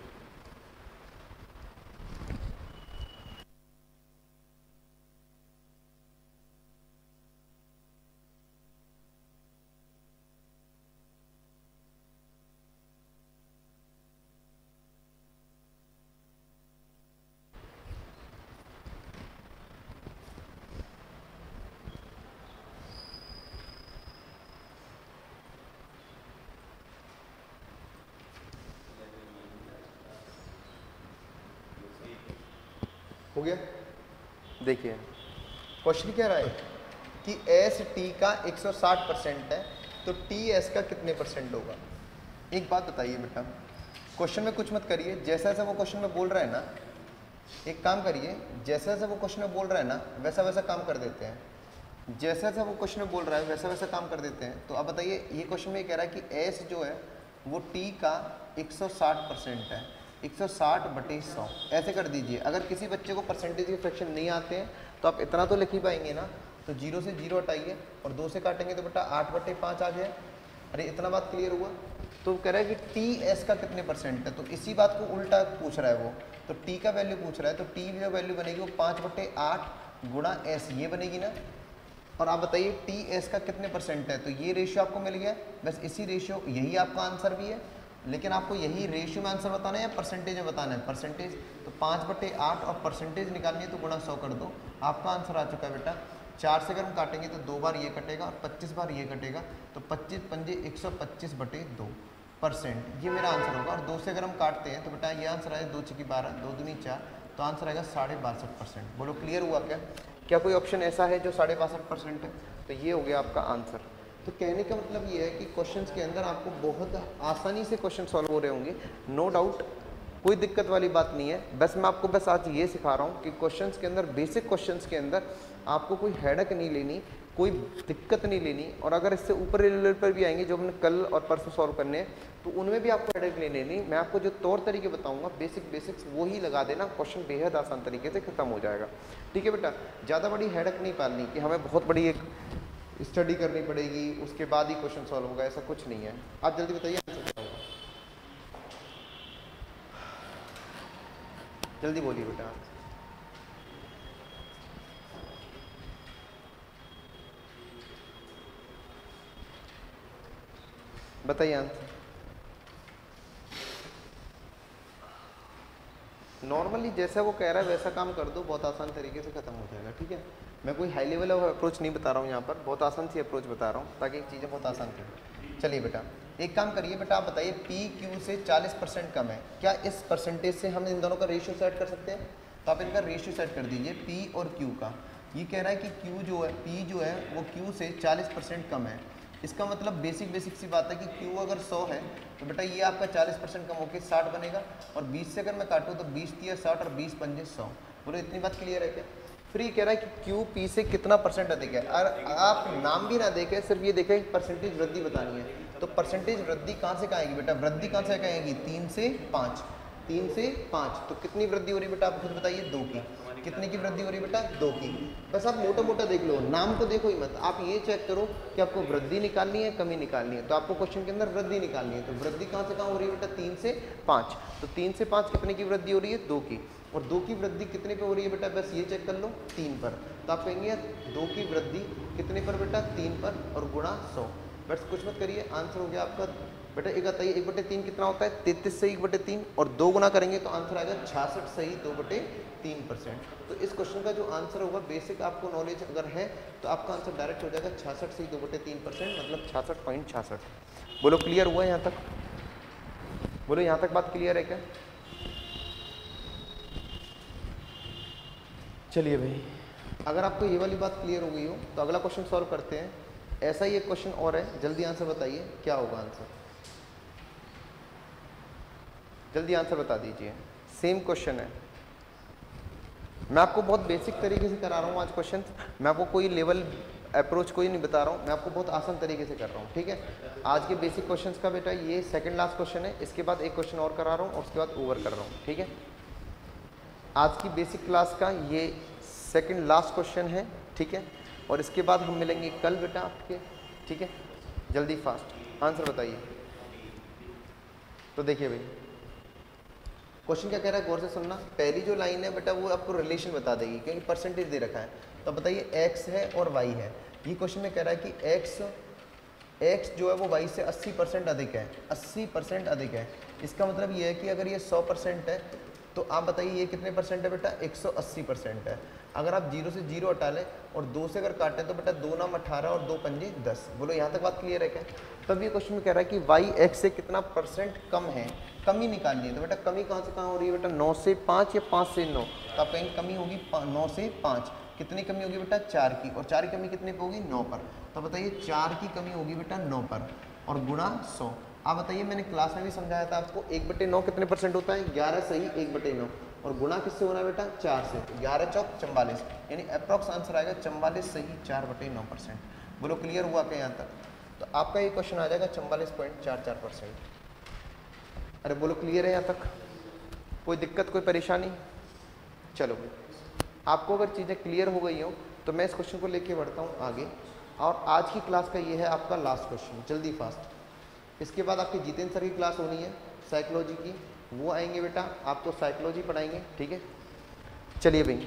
हो गया? देखिए क्वेश्चन क्या रहा है कि एस टी का एक सौ साठ परसेंट है तो टी एस का कितने परसेंट होगा। एक बात बताइए बेटा, क्वेश्चन में कुछ मत करिए, जैसा जैसा वो क्वेश्चन में बोल रहा है ना, एक काम करिए, जैसा जैसा वो क्वेश्चन में बोल रहा है ना वैसा वैसा काम कर देते हैं। जैसा जैसा वो क्वेश्चन में बोल रहा है वैसा वैसा काम कर देते हैं। तो अब बताइए ये क्वेश्चन में कह रहा है कि एस जो है वो टी का एक सौ साठ परसेंट है, एक सौ साठ बटे सौ ऐसे कर दीजिए। अगर किसी बच्चे को परसेंटेज के फ्रैक्शन नहीं आते हैं तो आप इतना तो लिख ही पाएंगे ना, तो जीरो से जीरो हटाइए और दो से काटेंगे तो बेटा आठ बटे पाँच आ गया। अरे इतना बात क्लियर हुआ। तो कह रहा है कि टी एस का कितने परसेंट है, तो इसी बात को उल्टा पूछ रहा है वो, तो टी का वैल्यू पूछ रहा है, तो टी जो वैल्यू बनेगी वो पाँच बटे आठ गुणा एस ये बनेगी ना। और आप बताइए टी एस का कितने परसेंट है, तो ये रेशियो आपको मिल गया। बस इसी रेशियो, यही आपका आंसर भी है, लेकिन आपको यही रेशियो में आंसर बताना है या परसेंटेज में बताना है, परसेंटेज। तो पाँच बटे आठ और परसेंटेज निकालनी है तो गुणा सौ कर दो, आपका आंसर आ चुका है बेटा। चार से अगर हम काटेंगे तो दो बार ये कटेगा और पच्चीस बार ये कटेगा, तो पच्चीस पंजे एक सौ पच्चीस बटे दो परसेंट, ये मेरा आंसर होगा। और दो से अगर हम काटते हैं तो बेटा ये आंसर आएगा दो छक्की बारह, दो दूनी चार, तो आंसर आएगा साढ़े बासठ परसेंट। बोलो क्लियर हुआ क्या? क्या कोई ऑप्शन ऐसा है जो साढ़े बासठ परसेंट है? तो ये हो गया आपका आंसर। तो कहने का मतलब ये है कि क्वेश्चंस के अंदर आपको बहुत आसानी से क्वेश्चन सॉल्व हो रहे होंगे, नो डाउट, कोई दिक्कत वाली बात नहीं है। बस मैं आपको बस आज ये सिखा रहा हूँ कि क्वेश्चंस के अंदर, बेसिक क्वेश्चंस के अंदर आपको कोई हेडक नहीं लेनी, कोई दिक्कत नहीं लेनी। और अगर इससे ऊपर लेवल पर भी आएंगे जो हमने कल और परसों सॉल्व करने हैं, तो उनमें भी आपको हेडक नहीं लेनी। मैं आपको जो तौर तरीके बताऊंगा बेसिक बेसिक्स वो ही लगा देना, क्वेश्चन बेहद आसान तरीके से खत्म हो जाएगा। ठीक है बेटा, ज़्यादा बड़ी हेडक नहीं पालनी कि हमें बहुत बड़ी एक स्टडी करनी पड़ेगी उसके बाद ही क्वेश्चन सॉल्व होगा, ऐसा कुछ नहीं है। आप जल्दी बताइए आंसर क्या होगा, जल्दी बोलिए बेटा। बताइए आंसर। नॉर्मली जैसा वो कह रहा है वैसा काम कर दो, बहुत आसान तरीके से खत्म हो जाएगा। ठीक है, मैं कोई हाई लेवल अप्रोच नहीं बता रहा हूँ यहाँ पर, बहुत आसान सी अप्रोच बता रहा हूँ ताकि चीज़ें बहुत आसान करें। चलिए बेटा एक काम करिए बेटा, आप बताइए पी क्यू से चालीस परसेंट कम है, क्या इस परसेंटेज से हम इन दोनों का रेशियो सेट कर सकते हैं? तो आप इनका रेशियो सेट कर दीजिए पी और क्यू का। ये कह रहा है कि क्यू जो है, पी जो है वो क्यू से चालीस परसेंट कम है। इसका मतलब बेसिक बेसिक सी बात है कि क्यू अगर सौ है तो बेटा ये आपका चालीस परसेंट कम होकर साठ बनेगा, और बीस से अगर मैं काटूँ तो बीस तीस साठ और बीस पंजे सौ। बोलो इतनी बात क्लियर है क्या? फिर ये कह रहा है कि क्यू पी से कितना परसेंट अधिक है, और आप नाम भी ना देखें, सिर्फ ये देखें कि परसेंटेज वृद्धि बतानी है। तो परसेंटेज वृद्धि कहाँ से कहाँ आएगी बेटा? वृद्धि कहाँ से कहाँ आएगी? तीन से पाँच, तीन से पाँच। तो कितनी वृद्धि हो रही है बेटा आप खुद बताइए? दो की। कितने की वृद्धि हो रही है बेटा? दो की। बस आप मोटा मोटा देख लो, नाम को देखो ही मत, आप ये चेक करो कि आपको वृद्धि निकालनी है कमी निकालनी है। तो आपको क्वेश्चन के अंदर वृद्धि निकालनी है, तो वृद्धि कहाँ से कहाँ हो रही है बेटा? तीन से पाँच। तो तीन से पाँच कितने की वृद्धि हो रही है? दो की। और दो की वृद्धि कितने पे हो रही है बेटा? बस ये चेक कर लो, तीन पर। तो आप कहेंगे दो की वृद्धि कितने पर बेटा? तीन पर, और गुणा सौ। बस कुछ मत करिए, आंसर हो गया आपका बेटा। एक बताइए एक बटे तीन कितना होता है? तैंतीस सही एक बटे तीन, और दो गुना करेंगे तो आंसर आएगा छियासठ सही दो बटे तीन परसेंट। तो इस क्वेश्चन का जो आंसर होगा, बेसिक आपको नॉलेज अगर है तो आपका आंसर डायरेक्ट हो जाएगा छियासठ सही दो बटे तीन परसेंट, मतलब छियासठ पॉइंट छियासठ। बोलो क्लियर हुआ यहाँ तक? बोलो यहाँ तक बात क्लियर है क्या? चलिए भाई, अगर आपको ये वाली बात क्लियर हो गई हो तो अगला क्वेश्चन सॉल्व करते हैं। ऐसा ही एक क्वेश्चन और है, जल्दी आंसर बताइए क्या होगा आंसर, जल्दी आंसर बता दीजिए। सेम क्वेश्चन है, मैं आपको बहुत बेसिक तरीके से करा रहा हूँ आज क्वेश्चन, मैं आपको कोई लेवल अप्रोच कोई नहीं बता रहा हूँ, मैं आपको बहुत आसान तरीके से कर रहा हूँ। ठीक है, आज के बेसिक क्वेश्चंस का बेटा ये सेकंड लास्ट क्वेश्चन है, इसके बाद एक क्वेश्चन और करा रहा हूँ और उसके बाद ओवर कर रहा हूँ। ठीक है, आज की बेसिक क्लास का ये सेकंड लास्ट क्वेश्चन है। ठीक है, और इसके बाद हम मिलेंगे कल बेटा आपके। ठीक है, जल्दी फास्ट आंसर बताइए। तो देखिए भाई क्वेश्चन क्या कह रहा है, गौर से सुनना। पहली जो लाइन है बेटा वो आपको रिलेशन बता देगी, क्योंकि परसेंटेज दे रखा है। तो बताइए x है और y है। ये क्वेश्चन में कह रहा है कि x x जो है वो y से अस्सी परसेंट अधिक है, अस्सी परसेंट अधिक है। इसका मतलब ये है कि अगर ये सौ परसेंट है तो आप बताइए ये कितने परसेंट है बेटा? एक सौ अस्सी परसेंट है। अगर आप जीरो से जीरो हटा लें और दो से अगर काटें तो बेटा दो नाम अठारह और दो पंजे दस। बोलो यहाँ तक बात क्लियर है क्या? तब ये क्वेश्चन में कह रहा है कि y x से कितना परसेंट कम है, कमी निकालनी है। तो बेटा कमी कहाँ से कहाँ हो रही है बेटा? नौ से पाँच या पाँच से नौ। तो आप कहीं कमी होगी नौ से पाँच। कितनी कमी होगी बेटा? चार की। और चार की कमी कितने पे होगी? नौ पर। तो बताइए चार की कमी होगी बेटा नौ पर, और गुणा सौ। आप बताइए, मैंने क्लास में भी समझाया था आपको, एक बटे नौ कितने परसेंट होता है? ग्यारह सही एक बटे नौ, और गुणा किससे होना है बेटा? चार से। ग्यारह चौक चौवालीस, यानी अप्रॉक्स आंसर आएगा चौवालीस सही चार बटे नौ परसेंट। बोलो क्लियर हुआ क्या यहाँ तक? तो आपका ये क्वेश्चन आ जाएगा चौवालीस पॉइंट चार चार परसेंट। अरे बोलो क्लियर है यहाँ तक? कोई दिक्कत, कोई परेशानी? चलो आपको अगर चीज़ें क्लियर हो गई हो तो मैं इस क्वेश्चन को लेके बढ़ता हूँ आगे। और आज की क्लास का ये है आपका लास्ट क्वेश्चन, जल्दी फास्ट। इसके बाद आपकी जितेंद्र सर की क्लास होनी है साइकोलॉजी की, वो आएंगे बेटा, आपको साइकोलॉजी पढ़ाएंगे, ठीक है। चलिए भाई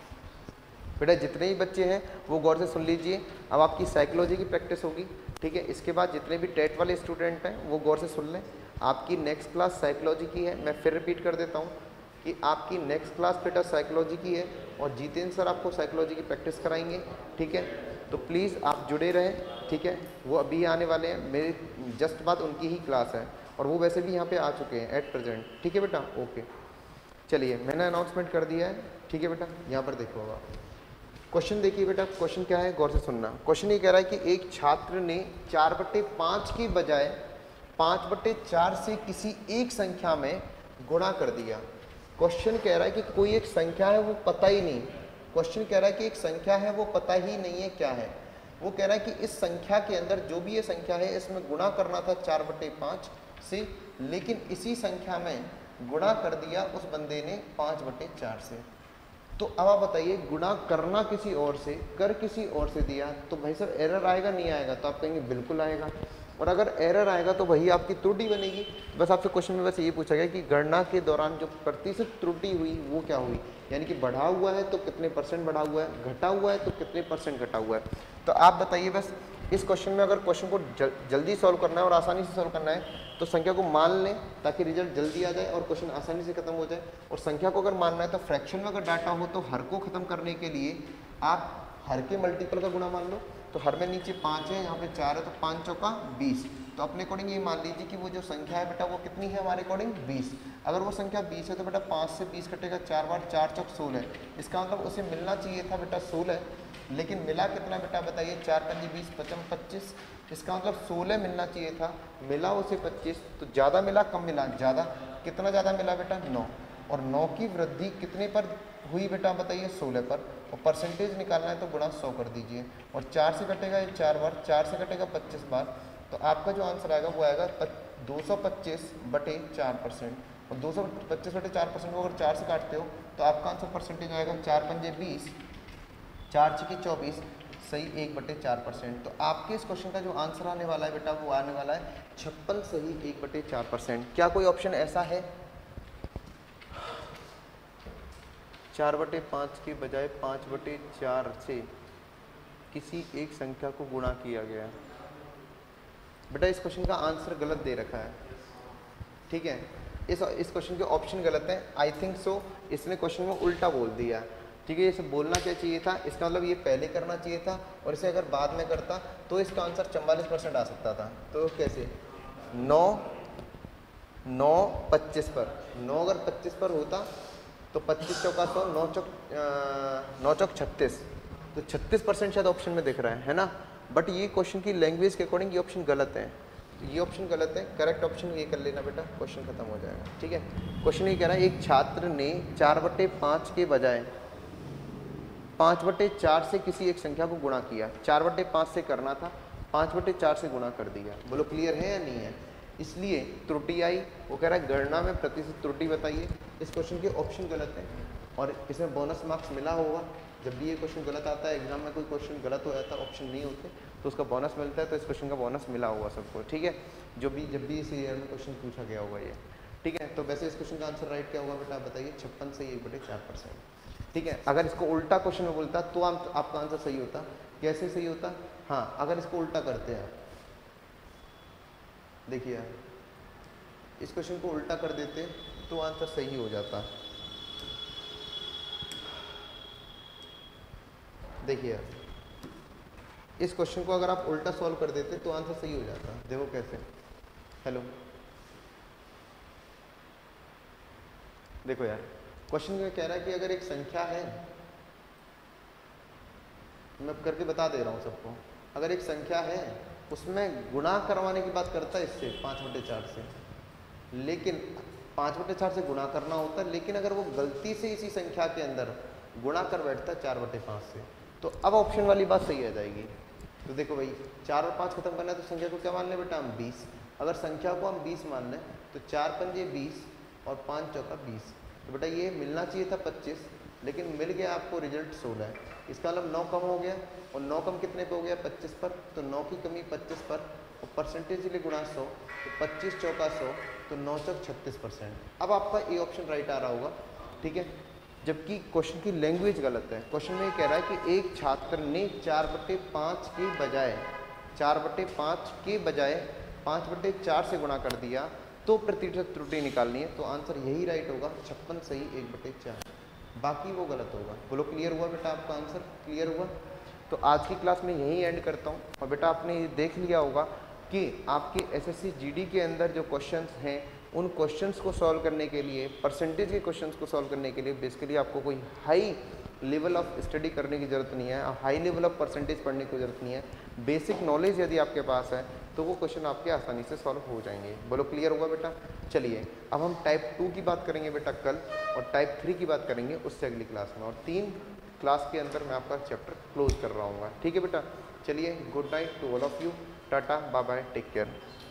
बेटा, जितने ही बच्चे हैं वो गौर से सुन लीजिए। अब आपकी साइकोलॉजी की प्रैक्टिस होगी, ठीक है। इसके बाद जितने भी टेट वाले स्टूडेंट हैं वो गौर से सुन लें। आपकी नेक्स्ट क्लास साइकोलॉजी की है। मैं फिर रिपीट कर देता हूँ कि आपकी नेक्स्ट क्लास बेटा साइकोलॉजी की है और जितेंद्र सर आपको साइकोलॉजी की प्रैक्टिस कराएंगे, ठीक है। तो प्लीज़ आप जुड़े रहें, ठीक है। वो अभी आने वाले हैं, मेरी जस्ट बाद उनकी ही क्लास है और वो वैसे भी यहाँ पे आ चुके हैं एट प्रेजेंट, ठीक है बेटा। ओके चलिए, मैंने अनाउंसमेंट कर दिया है, ठीक है बेटा। यहाँ पर देखो होगा क्वेश्चन, देखिए बेटा क्वेश्चन क्या है, गौर से सुनना। क्वेश्चन ये कह रहा है कि एक छात्र ने चार बट्टे पाँच की बजाय पाँच बट्टे चार से किसी एक संख्या में गुणा कर दिया। क्वेश्चन कह रहा है कि कोई एक संख्या है वो पता ही नहीं, क्वेश्चन कह रहा है कि एक संख्या है वो पता ही नहीं है क्या है। वो कह रहा है कि इस संख्या के अंदर जो भी ये संख्या है इसमें गुणा करना था चार बट्टे पाँच से, लेकिन इसी संख्या में गुणा कर दिया उस बंदे ने पाँच बट्टे चार से। तो अब आप बताइए, गुणा करना किसी और से, कर किसी और से दिया, तो भाई साहब एरर आएगा नहीं आएगा? तो आप कहेंगे बिल्कुल आएगा। और अगर एरर आएगा तो वही आपकी त्रुटि बनेगी। बस आपसे क्वेश्चन में बस ये पूछा गया कि गणना के दौरान जो प्रतिशत त्रुटि हुई वो क्या हुई, यानी कि बढ़ा हुआ है तो कितने परसेंट बढ़ा हुआ है, घटा हुआ है तो कितने परसेंट घटा हुआ है। तो आप बताइए बस इस क्वेश्चन में अगर क्वेश्चन को जल, जल्दी सॉल्व करना है और आसानी से सॉल्व करना है तो संख्या को मान लें ताकि रिजल्ट जल्दी आ जाए और क्वेश्चन आसानी से खत्म हो जाए। और संख्या को अगर मानना है तो फ्रैक्शन में अगर डाटा हो तो हर को खत्म करने के लिए आप हर के मल्टीपल का गुणा मान लो। तो हर में नीचे पाँच है, यहाँ पे चार है, तो पाँच चौका बीस। तो अपने अकॉर्डिंग ये मान लीजिए कि वो जो संख्या है बेटा वो कितनी है हमारे अकॉर्डिंग बीस। अगर वो संख्या बीस है तो बेटा पाँच से बीस कटेगा, चार बार चार चौक सोलह। इसका मतलब उसे मिलना चाहिए था बेटा सोलह, लेकिन मिला कितना बेटा बताइए, चार पंजी बीस, पचम पच्चीस। इसका मतलब सोलह मिलना चाहिए था, मिला उसे पच्चीस। तो ज़्यादा मिला कम मिला? ज़्यादा। कितना ज़्यादा मिला बेटा? नौ। और नौ की वृद्धि कितने पर हुई बेटा बताइए? सोलह पर। और परसेंटेज निकालना है तो गुणा सौ कर दीजिए। और चार से कटेगा ये चार बार, चार से कटेगा पच्चीस बार। तो आपका जो आंसर आएगा वो आएगा दो सौ पच्चीस बटे चार परसेंट। और दो सौ पच्चीस बटे चार परसेंट को अगर चार से काटते हो तो आपका आंसर परसेंटेज आएगा चार पंजे बीस, चार छक्के चौबीस, सही एक बटे चार परसेंट। तो आपके इस क्वेश्चन का जो आंसर आने वाला है बेटा वो आने वाला है छप्पन सही एक बटे चार परसेंट। क्या कोई ऑप्शन ऐसा है चार बटे पाँच के बजाय पाँच बटे चार से किसी एक संख्या को गुणा किया गया? बेटा इस क्वेश्चन का आंसर गलत दे रखा है, ठीक है। इस इस क्वेश्चन के ऑप्शन गलत है, आई थिंक सो। इसने क्वेश्चन में उल्टा बोल दिया, ठीक है। इसे बोलना क्या चाहिए था, इसका मतलब ये पहले करना चाहिए था और इसे अगर बाद में करता तो इसका आंसर चवालीस परसेंट आ सकता था। तो कैसे? नौ नौ पच्चीस पर, नौ अगर पच्चीस पर होता तो पच्चीस चौका सौ, नौ चौक नौ चौक छत्तीस, तो छत्तीस परसेंट शायद ऑप्शन में दिख रहा है है ना। बट ये क्वेश्चन की लैंग्वेज के अकॉर्डिंग ये ऑप्शन गलत है, तो ये ऑप्शन गलत है। करेक्ट ऑप्शन ये कर लेना बेटा, क्वेश्चन खत्म हो जाएगा, ठीक है। क्वेश्चन ये कह रहा है एक छात्र ने चार बट्टे पाँच के बजाय पाँच बट्टे चार से किसी एक संख्या को गुणा किया। चार बट्टे पाँच से करना था, पाँच बट्टे चार से गुणा कर दिया। बोलो क्लियर है या नहीं है? इसलिए त्रुटि आई। वो कह रहा है गणना में प्रतिशत त्रुटि बताइए। इस क्वेश्चन के ऑप्शन गलत है और इसमें बोनस मार्क्स मिला होगा। जब भी ये क्वेश्चन गलत आता है एग्जाम में, कोई क्वेश्चन गलत हो जाता है, ऑप्शन नहीं होते तो उसका बोनस मिलता है। तो इस क्वेश्चन का बोनस मिला होगा सबको, ठीक है। जो भी जब भी इस ईयर में क्वेश्चन पूछा गया होगा ये, ठीक है। तो वैसे इस क्वेश्चन का आंसर राइट क्या होगा बेटा बताइए? छप्पन से एक बटे चार परसेंट, ठीक है। अगर इसको उल्टा क्वेश्चन में बोलता तो आप, आपका आंसर सही होता। कैसे सही होता? हाँ, अगर इसको उल्टा करते हैं, देखिए इस क्वेश्चन को उल्टा कर देते तो आंसर सही हो जाता। देखिए इस क्वेश्चन को अगर आप उल्टा सॉल्व कर देते तो आंसर सही हो जाता। देखो कैसे। हेलो, देखो यार क्वेश्चन में कह रहा है कि अगर एक संख्या है, मैं करके बता दे रहा हूँ सबको, अगर एक संख्या है उसमें गुणा करवाने की बात करता है इससे पाँच बटे चार से, लेकिन पाँच बटे चार से गुणा करना होता है, लेकिन अगर वो गलती से इसी संख्या के अंदर गुणा कर बैठता है चार बटे पाँच से, तो अब ऑप्शन वाली बात सही आ जाएगी। तो देखो भाई, चार और पाँच खत्म करना है तो संख्या को क्या मान लें बेटा हम? बीस। अगर संख्या को हम बीस मान लें तो चार पंजे बीस और पाँच चौका बीस। तो बेटा ये मिलना चाहिए था पच्चीस, लेकिन मिल गया आपको रिजल्ट सोलह है। इसका मतलब नौ कम हो गया, और नौ कम कितने पे हो गया? पच्चीस पर। तो नौ की कमी पच्चीस पर, और परसेंटेज के लिए गुणा सौ, तो पच्चीस चौका सौ, तो नौ चौक छत्तीस परसेंट। अब आपका ए ऑप्शन राइट आ रहा होगा, ठीक है। जबकि क्वेश्चन की लैंग्वेज गलत है। क्वेश्चन में कह रहा है कि एक छात्र ने चार बटे पाँच के बजाय चार बटे पाँच के बजाय पाँच बटे चार से गुणा कर दिया, तो प्रतिशत त्रुटि निकालनी है। तो आंसर यही राइट होगा, छप्पन सही एक बटे चार, बाकी वो गलत होगा। बोलो क्लियर हुआ बेटा? आपका आंसर क्लियर हुआ? तो आज की क्लास में यही एंड करता हूँ। और बेटा आपने ये देख लिया होगा कि आपके एसएससी जीडी के अंदर जो क्वेश्चंस हैं, उन क्वेश्चंस को सॉल्व करने के लिए, परसेंटेज के क्वेश्चंस को सॉल्व करने के लिए बेसिकली आपको कोई हाई लेवल ऑफ स्टडी करने की ज़रूरत नहीं है, हाई लेवल ऑफ परसेंटेज पढ़ने की ज़रूरत नहीं है। बेसिक नॉलेज यदि आपके पास है तो वो क्वेश्चन आपके आसानी से सॉल्व हो जाएंगे। बोलो क्लियर होगा बेटा? चलिए अब हम टाइप टू की बात करेंगे बेटा कल, और टाइप थ्री की बात करेंगे उससे अगली क्लास में, और तीन क्लास के अंदर मैं आपका चैप्टर क्लोज कर रहा हूँ। ठीक है बेटा? चलिए, good night to all of you, tata bye bye, take care.